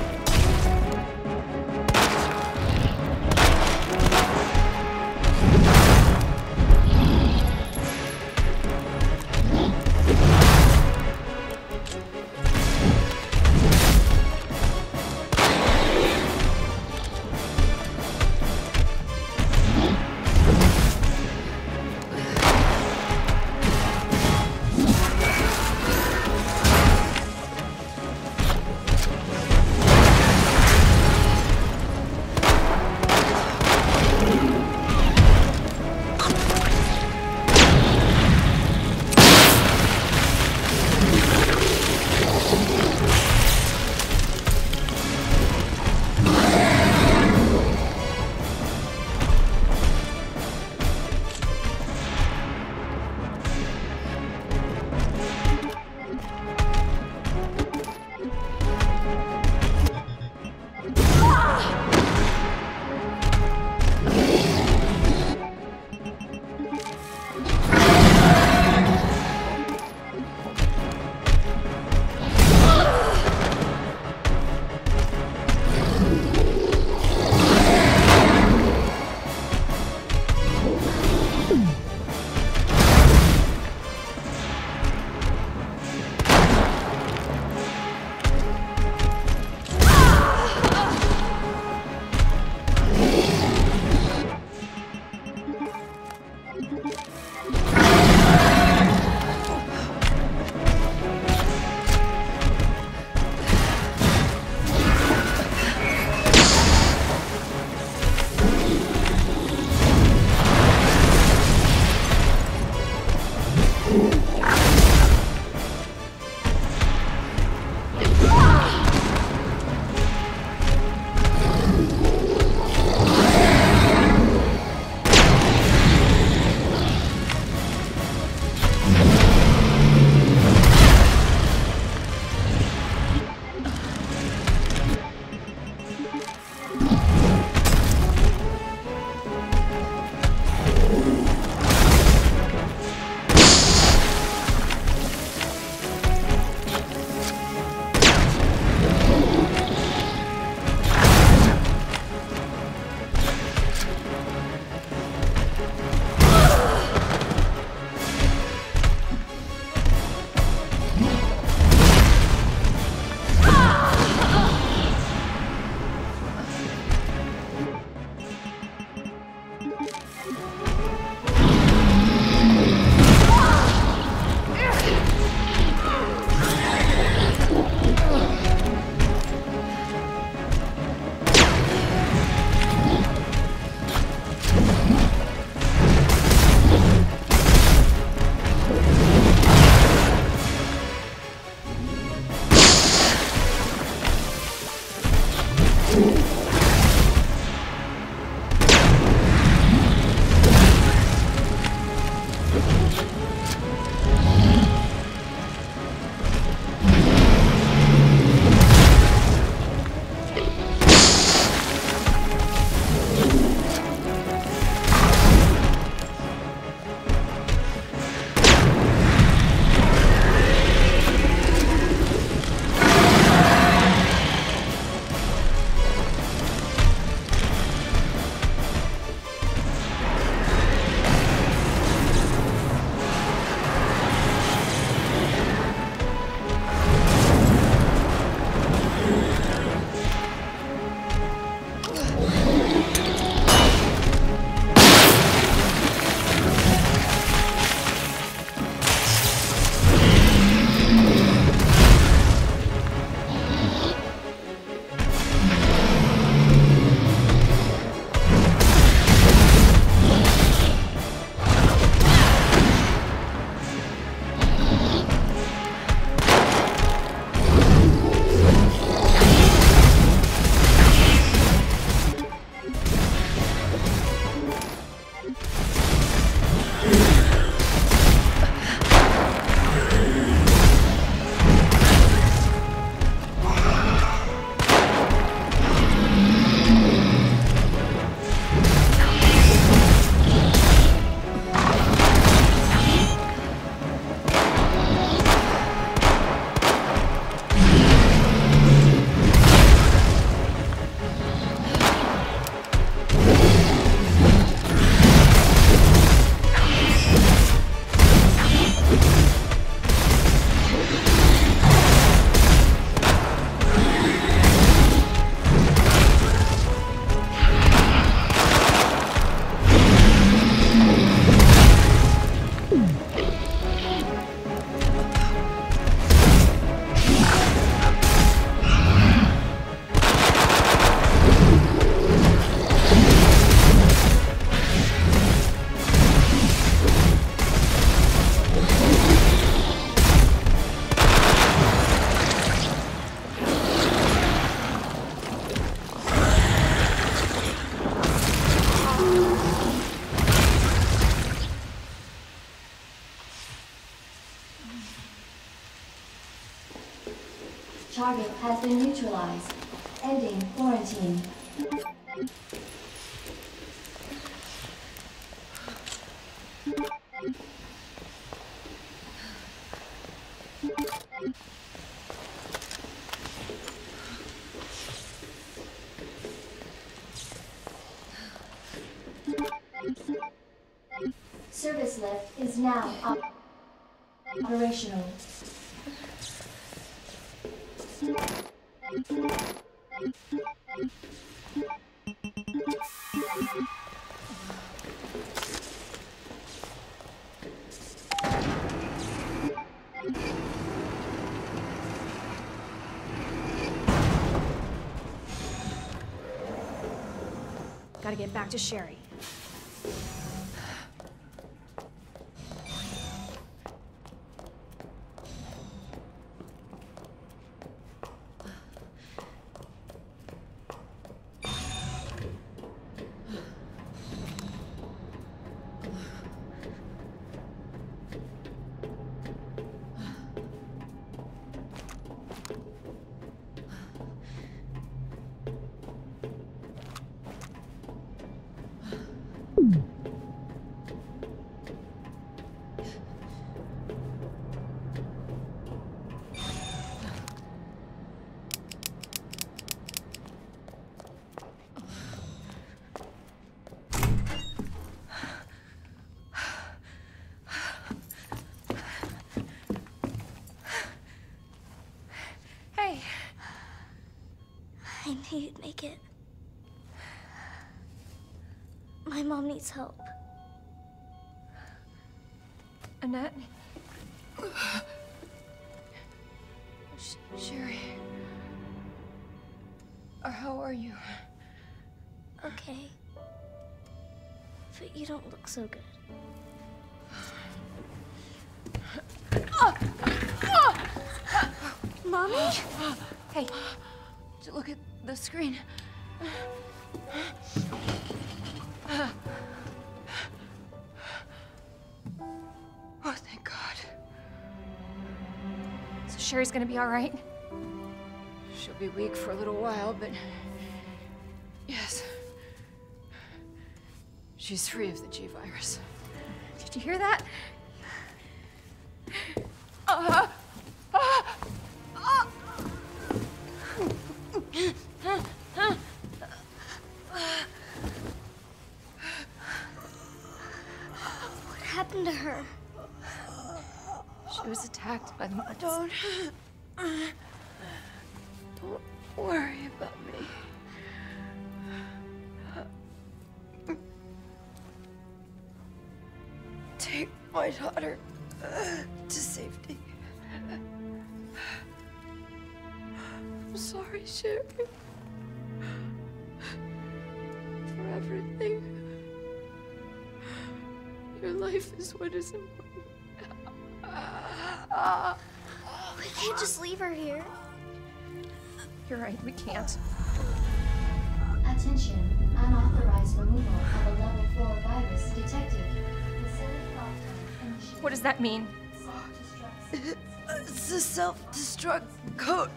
Target has been neutralized. Ending quarantine. Service lift is now op operational. Gotta get back to Sherry. I knew you'd make it. My mom needs help. Annette? Sh Sherry? Or how are you? Okay. But you don't look so good. Mommy? Hey, to look at the screen. Oh, thank God. So Sherry's gonna be all right? She'll be weak for a little while, but yes. She's free of the G virus. Did you hear that? Uh, uh, uh. What happened to her? She was attacked by the monsters. Don't, don't worry about me. Take my daughter to safety. I'm sorry, Sherry. For everything. Your life is what is important. We can't just leave her here. You're right, we can't. Attention, unauthorized removal of a level four virus detected. Facility lockdown initiated. What does that mean? Self-destruct. It's a self-destruct code.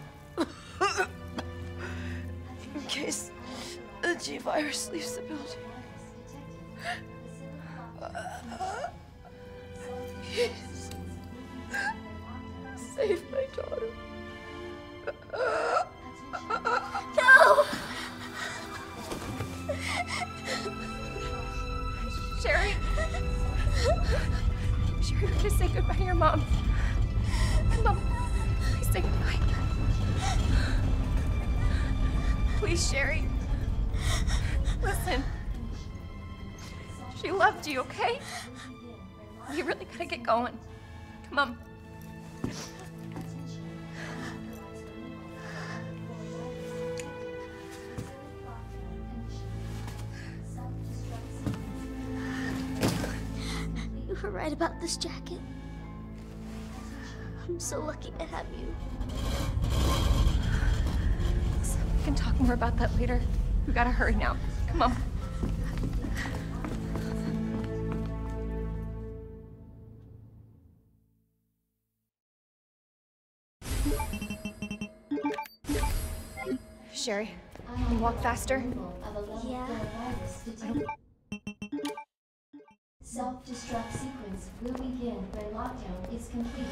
In case the G virus leaves the building. Please. Save my daughter. No! Sherry? Sherry, we just say goodbye to your mom. Mom, please say goodbye. Please, Sherry. Listen. She loved you, okay? You really gotta get going. Come on. You were right about this jacket. I'm so lucky to have you. We can talk more about that later. We gotta hurry now. Come on. Sherry. Can you walk faster? Yeah. Self-destruct sequence will begin when lockdown is complete.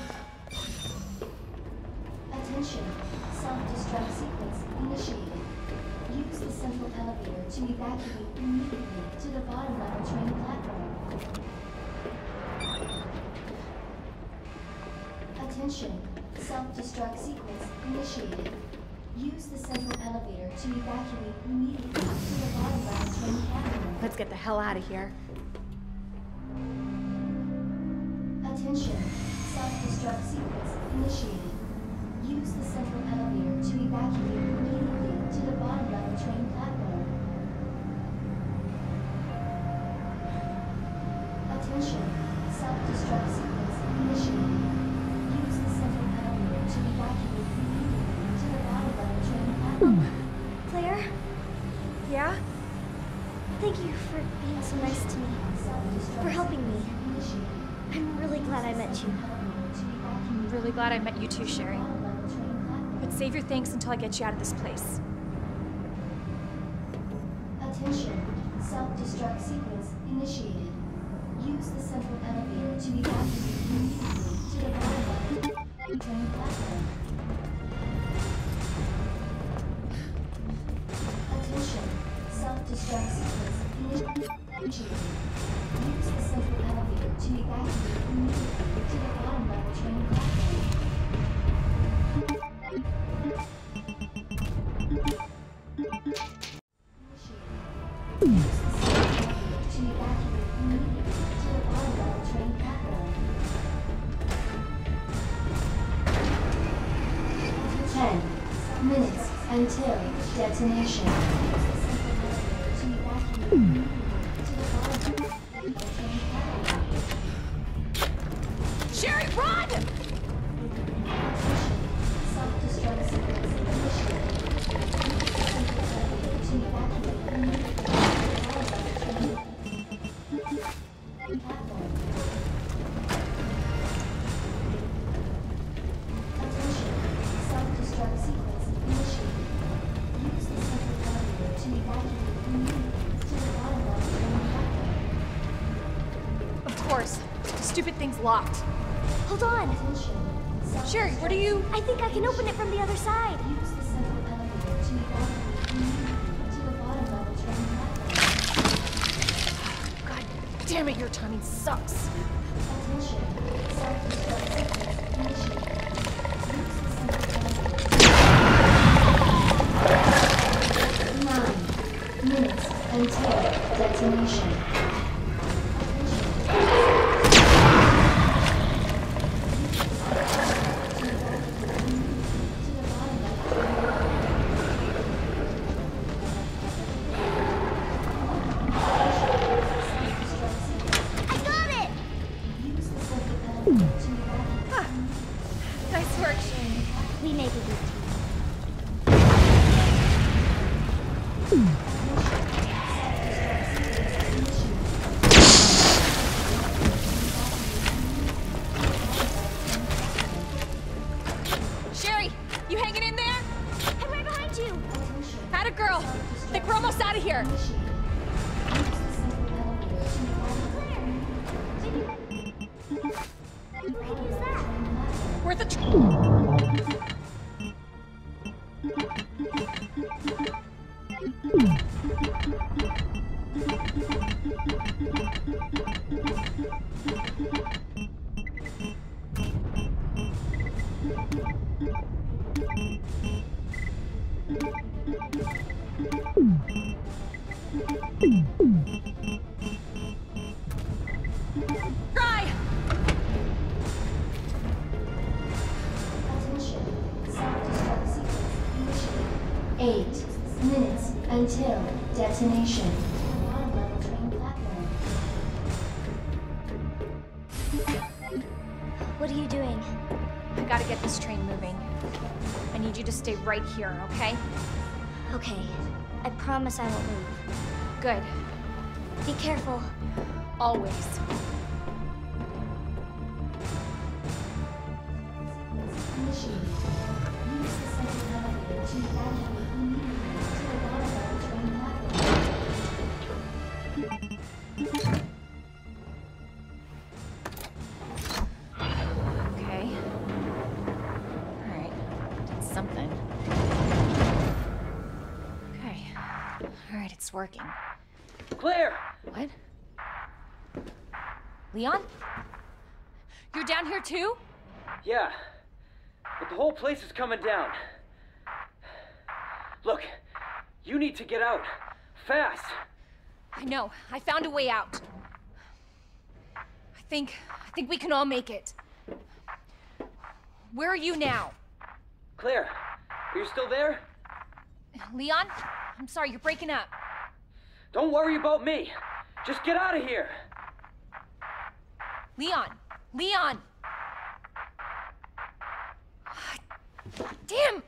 Attention. Self-destruct sequence initiated. Use the central elevator to evacuate immediately to the bottom level train platform. Attention. Self-destruct sequence initiated. Use the central elevator to evacuate immediately to the bottom level train platform. Let's get the hell out of here. Attention. Self-destruct sequence initiated. Use the central elevator to evacuate immediately to the bottom level train platform. Attention. Self-destruct sequence initiated. Use the central elevator to evacuate immediately to the bottom level train platform. Claire, Yeah? thank you for being so nice to me. For helping me. I'm really glad I met you. I'm really glad I met you too, Sherry. But save your thanks until I get you out of this place. Attention. Self-destruct sequence initiated. Use the central elevator to evacuate immediately to the bottom level train platform. Attention. Self-destruct sequence initiated. Use the central elevator to evacuate immediately to the bottom level train platform. Ten minutes until detonation. Sherry, run! Self-destruct sequence Stupid thing's locked. Hold on. Sherry, what are you... I think I can open it from the other side. Use the central elevator to evacuate to the bottom level train platform. God damn it, your timing sucks. Attention. Self-destruct sequence initiated. Use the central elevator. Nine minutes until detonation. Nice work, Shane. We make a good team. Sherry, you hanging in there? I'm right behind you. Atta girl. Think we're almost out of here. We can use that. Worth a tr- Try! Eight minutes until detonation. What are you doing? I gotta get this train moving. I need you to stay right here, okay? Okay. I promise I won't move. Good. Be careful. Always. Initiated. Use the central elevator to evacuate immediately Okay. Alright. Did something. Okay. Alright, it's working. Claire! What? Leon? You're down here too? Yeah, but the whole place is coming down. Look, you need to get out. Fast! I know. I found a way out. I think... I think we can all make it. Where are you now? Claire, are you still there? Leon? I'm sorry, you're breaking up. Don't worry about me. Just get out of here. Leon! Leon! Damn!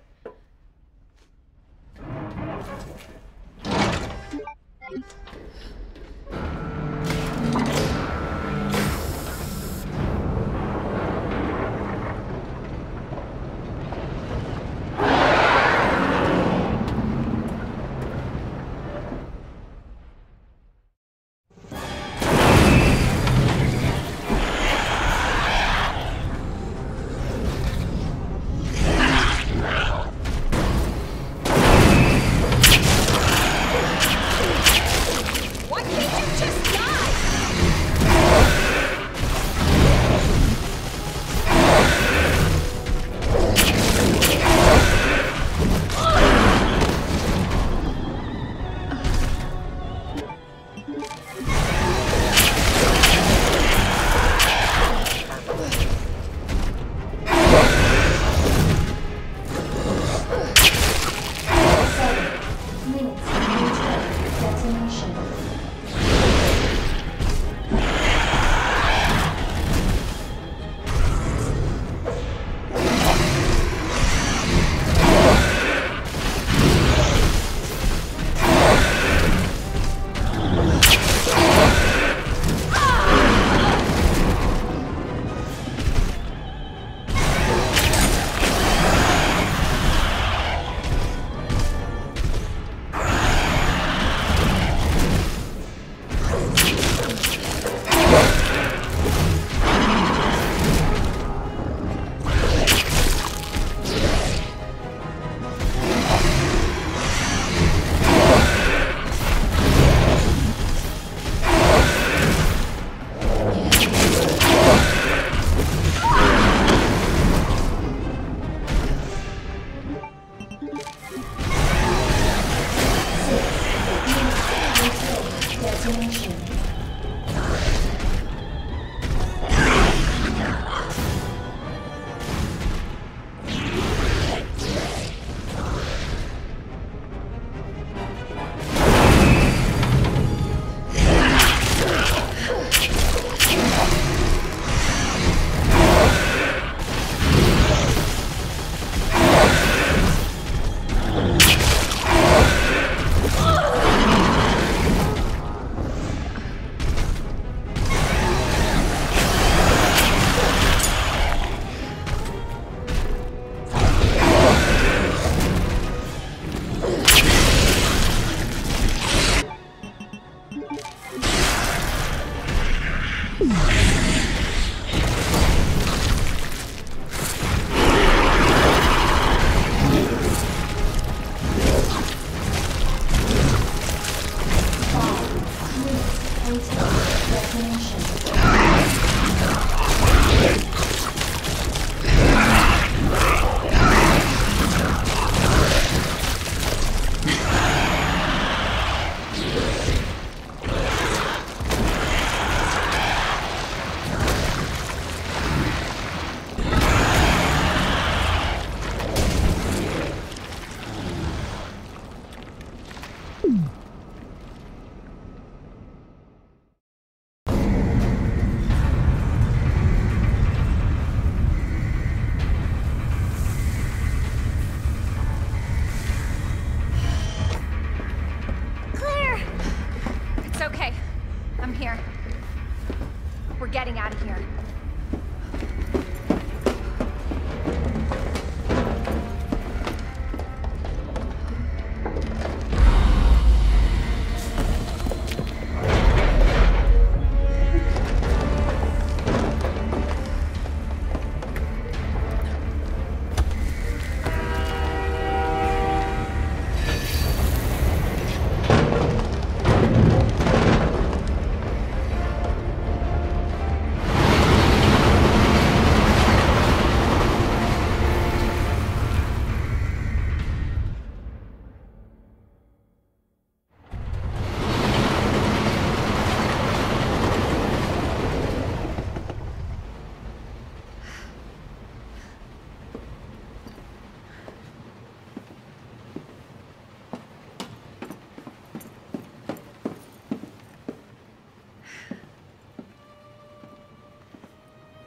Getting out of here.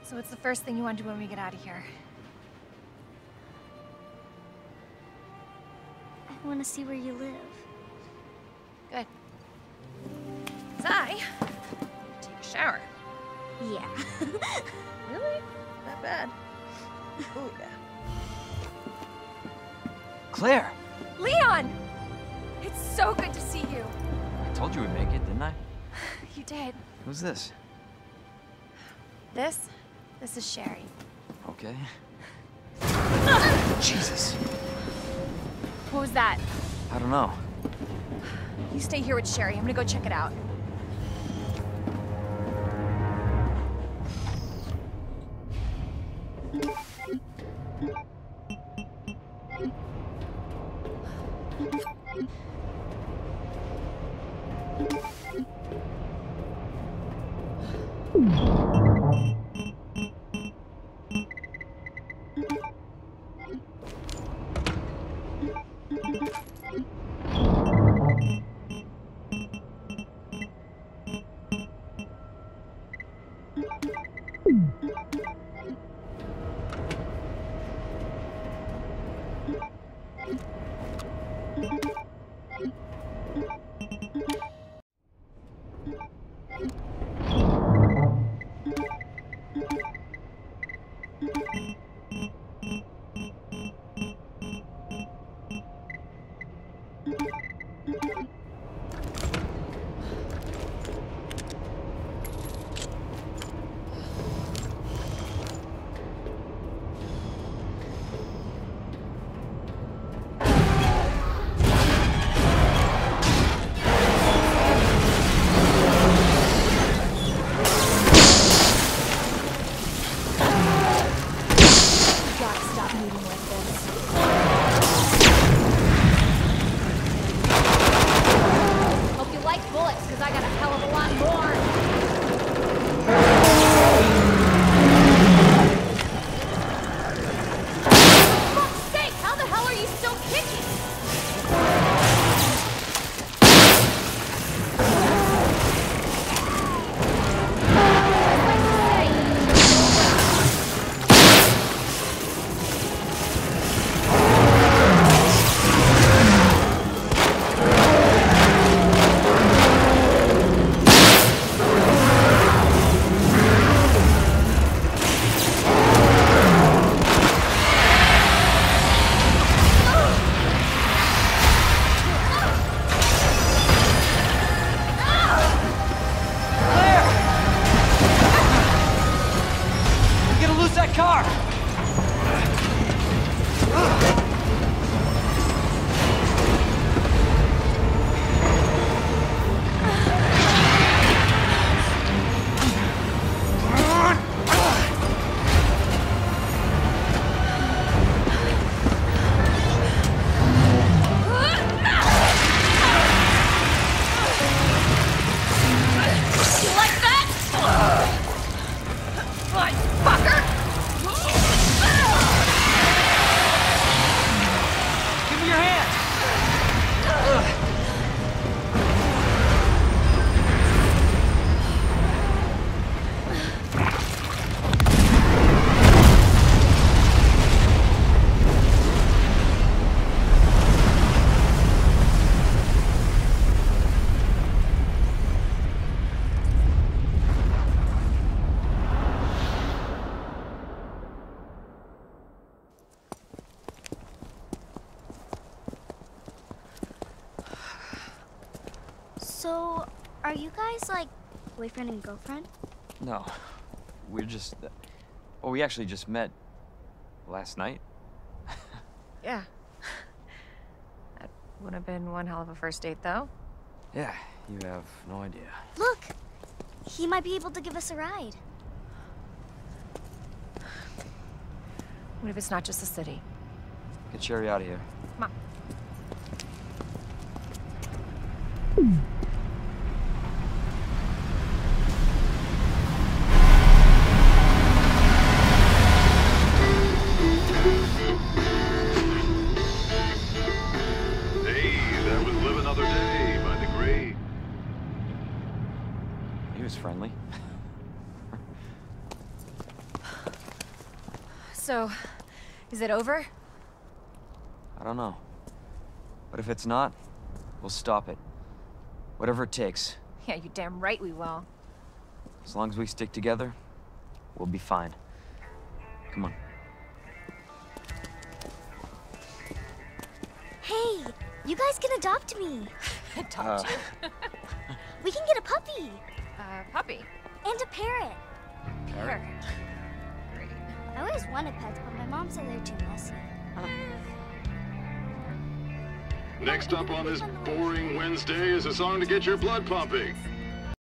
So what's the first thing you want to do when we get out of here? I want to see where you live. Good. So I take a shower. Yeah. Really? Not bad. Oh yeah. Claire! Leon! It's so good to see you. I told you we'd make it, didn't I? You did. Who's this? This? This is Sherry. Okay. Jesus! What was that? I don't know. You stay here with Sherry. I'm gonna go check it out. So, are you guys like boyfriend and girlfriend? No. We're just... Uh, well, we actually just met last night. Yeah. That would have been one hell of a first date, though. Yeah, you have no idea. Look! He might be able to give us a ride. What if it's not just the city? Get Sherry out of here. Come on. Hey, that was Live Another Day by The Grey. He was friendly. So, is it over? I don't know. But if it's not, we'll stop it. Whatever it takes. Yeah, you damn right we will. As long as we stick together, we'll be fine. Come on. Hey, you guys can adopt me. Adopt Uh. you? We can get a puppy Uh, puppy. and a parrot. Parrot. Great. I always wanted pets, but my mom said they're too messy. Next up on this boring Wednesday is a song to get your blood pumping.